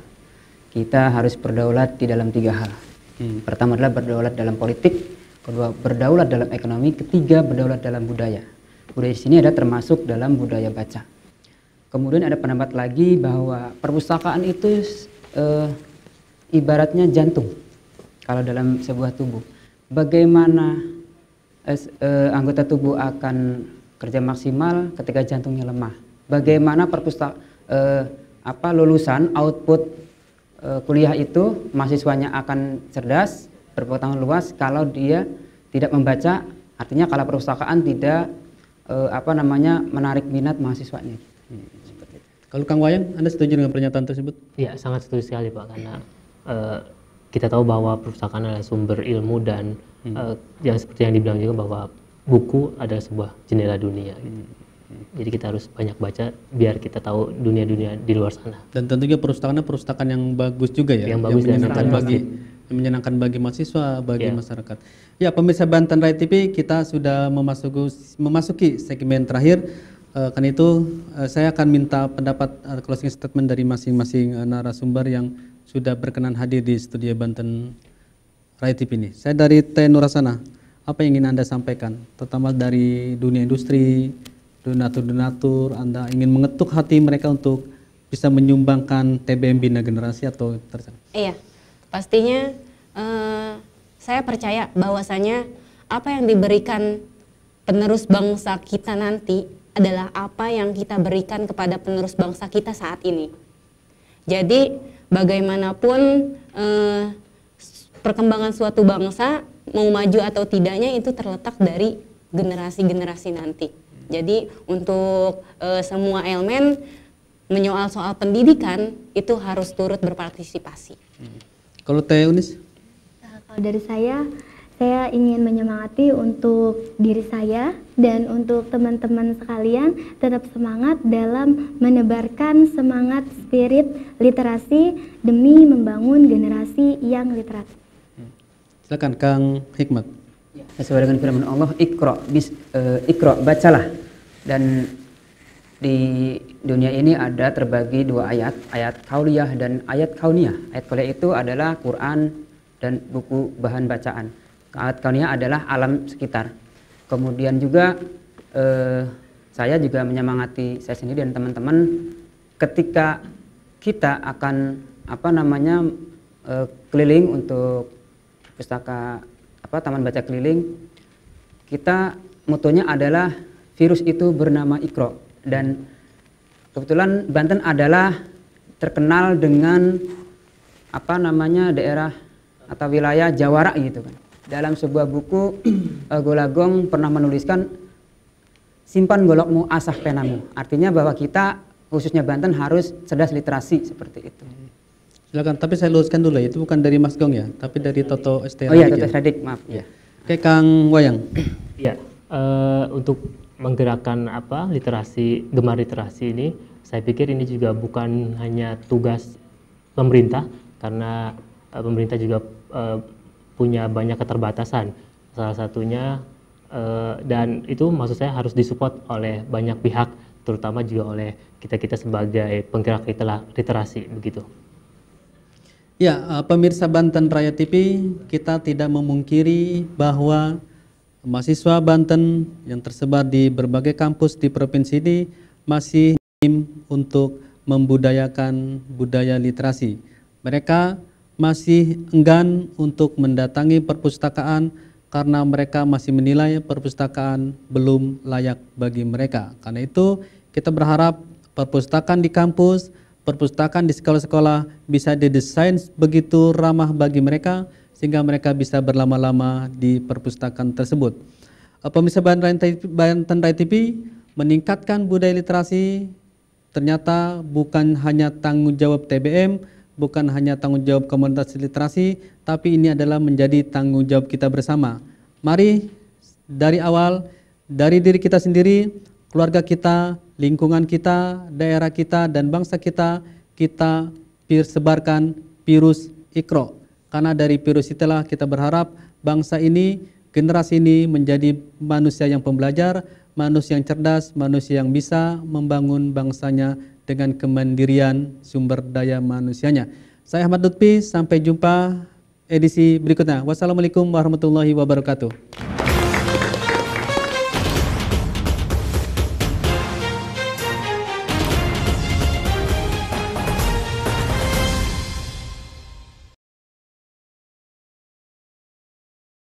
kita harus berdaulat di dalam tiga hal. Hmm. Pertama adalah berdaulat dalam politik, kedua berdaulat dalam ekonomi, ketiga berdaulat dalam budaya. Budaya di sini ada termasuk dalam budaya baca. Kemudian ada pendapat lagi bahwa perpustakaan itu eh, ibaratnya jantung kalau dalam sebuah tubuh. Bagaimana eh, eh, anggota tubuh akan kerja maksimal ketika jantungnya lemah? Bagaimana perpustak eh, apa lulusan output eh, kuliah itu mahasiswanya akan cerdas, berpengetahuan luas kalau dia tidak membaca, artinya kalau perpustakaan tidak eh, apa namanya menarik minat mahasiswanya. Hmm, seperti itu. Kalau Kang Wayang, Anda setuju dengan pernyataan tersebut? Ya, sangat setuju sekali Pak, karena eh, kita tahu bahwa perpustakaan adalah sumber ilmu dan hmm. eh, yang seperti yang dibilang juga bahwa buku adalah sebuah jendela dunia. Gitu. Hmm. Jadi kita harus banyak baca biar kita tahu dunia-dunia di luar sana. Dan tentunya perpustakaannya perpustakaan yang bagus juga ya, yang, bagus yang menyenangkan bagi yang menyenangkan bagi mahasiswa, bagi yeah. masyarakat. Ya, pemirsa Banten Raya T V, kita sudah memasuki memasuki segmen terakhir. Uh, karena itu uh, saya akan minta pendapat uh, closing statement dari masing-masing uh, narasumber yang sudah berkenan hadir di studio Banten Raya T V ini. Saya dari T Nurasana, apa yang ingin Anda sampaikan, terutama dari dunia industri, donatur-donatur, Anda ingin mengetuk hati mereka untuk bisa menyumbangkan T B M Bina Generasi atau tersebut? Iya, pastinya uh, saya percaya bahwasanya apa yang diberikan penerus bangsa kita nanti adalah apa yang kita berikan kepada penerus bangsa kita saat ini. Jadi bagaimanapun eh, perkembangan suatu bangsa mau maju atau tidaknya itu terletak dari generasi-generasi nanti. Jadi untuk eh, semua elemen menyoal soal pendidikan itu harus turut berpartisipasi. Hmm. Kalau Teh Unis? Nah, kalau dari saya, saya ingin menyemangati untuk diri saya dan untuk teman-teman sekalian tetap semangat dalam menebarkan semangat spirit literasi demi membangun generasi yang literat. Silakan Kang Hikmat. Sesuai dengan firman Allah, Iqra, bis, uh, Iqra, bacalah. Dan di dunia ini ada terbagi dua ayat, ayat kauliyah dan ayat kauniyah. Ayat kauliyah itu adalah Quran dan buku bahan bacaan. Ayat kauniyah adalah alam sekitar. Kemudian juga eh, saya juga menyemangati saya sendiri dan teman-teman ketika kita akan apa namanya eh, keliling untuk pustaka apa taman baca keliling, kita motonya adalah virus itu bernama Iqra, dan kebetulan Banten adalah terkenal dengan apa namanya daerah atau wilayah jawara gitu kan. Dalam sebuah buku uh, Golagong pernah menuliskan simpan golokmu asah penamu. Artinya bahwa kita khususnya Banten harus cerdas literasi seperti itu. Silakan, tapi saya luruskan dulu ya, itu bukan dari Mas Gong ya, tapi dari Toto S T Oh iya, Radik Toto ya? S Radik, maaf ya. Oke, Kang Wayang. Ya, uh, untuk menggerakkan apa literasi, gemar literasi ini, saya pikir ini juga bukan hanya tugas pemerintah, karena uh, pemerintah juga uh, punya banyak keterbatasan. Salah satunya uh, dan itu maksud saya harus disupport oleh banyak pihak, terutama juga oleh kita-kita sebagai penggerak literasi begitu. Ya, uh, pemirsa Banten Raya T V, kita tidak memungkiri bahwa mahasiswa Banten yang tersebar di berbagai kampus di provinsi ini masih untuk membudayakan budaya literasi. Mereka masih enggan untuk mendatangi perpustakaan karena mereka masih menilai perpustakaan belum layak bagi mereka. Karena itu kita berharap perpustakaan di kampus, perpustakaan di sekolah-sekolah bisa didesain begitu ramah bagi mereka sehingga mereka bisa berlama-lama di perpustakaan tersebut. Pemirsa Banten Raya T V, meningkatkan budaya literasi ternyata bukan hanya tanggung jawab T B M, bukan hanya tanggung jawab komunitas literasi, tapi ini adalah menjadi tanggung jawab kita bersama. Mari dari awal, dari diri kita sendiri, keluarga kita, lingkungan kita, daerah kita, dan bangsa kita, kita sebarkan virus Iqra. Karena dari virus itulah kita berharap bangsa ini, generasi ini menjadi manusia yang pembelajar, manusia yang cerdas, manusia yang bisa membangun bangsanya dengan kemandirian sumber daya manusianya. Saya Ahmad Lutfi, sampai jumpa edisi berikutnya. Wassalamualaikum warahmatullahi wabarakatuh.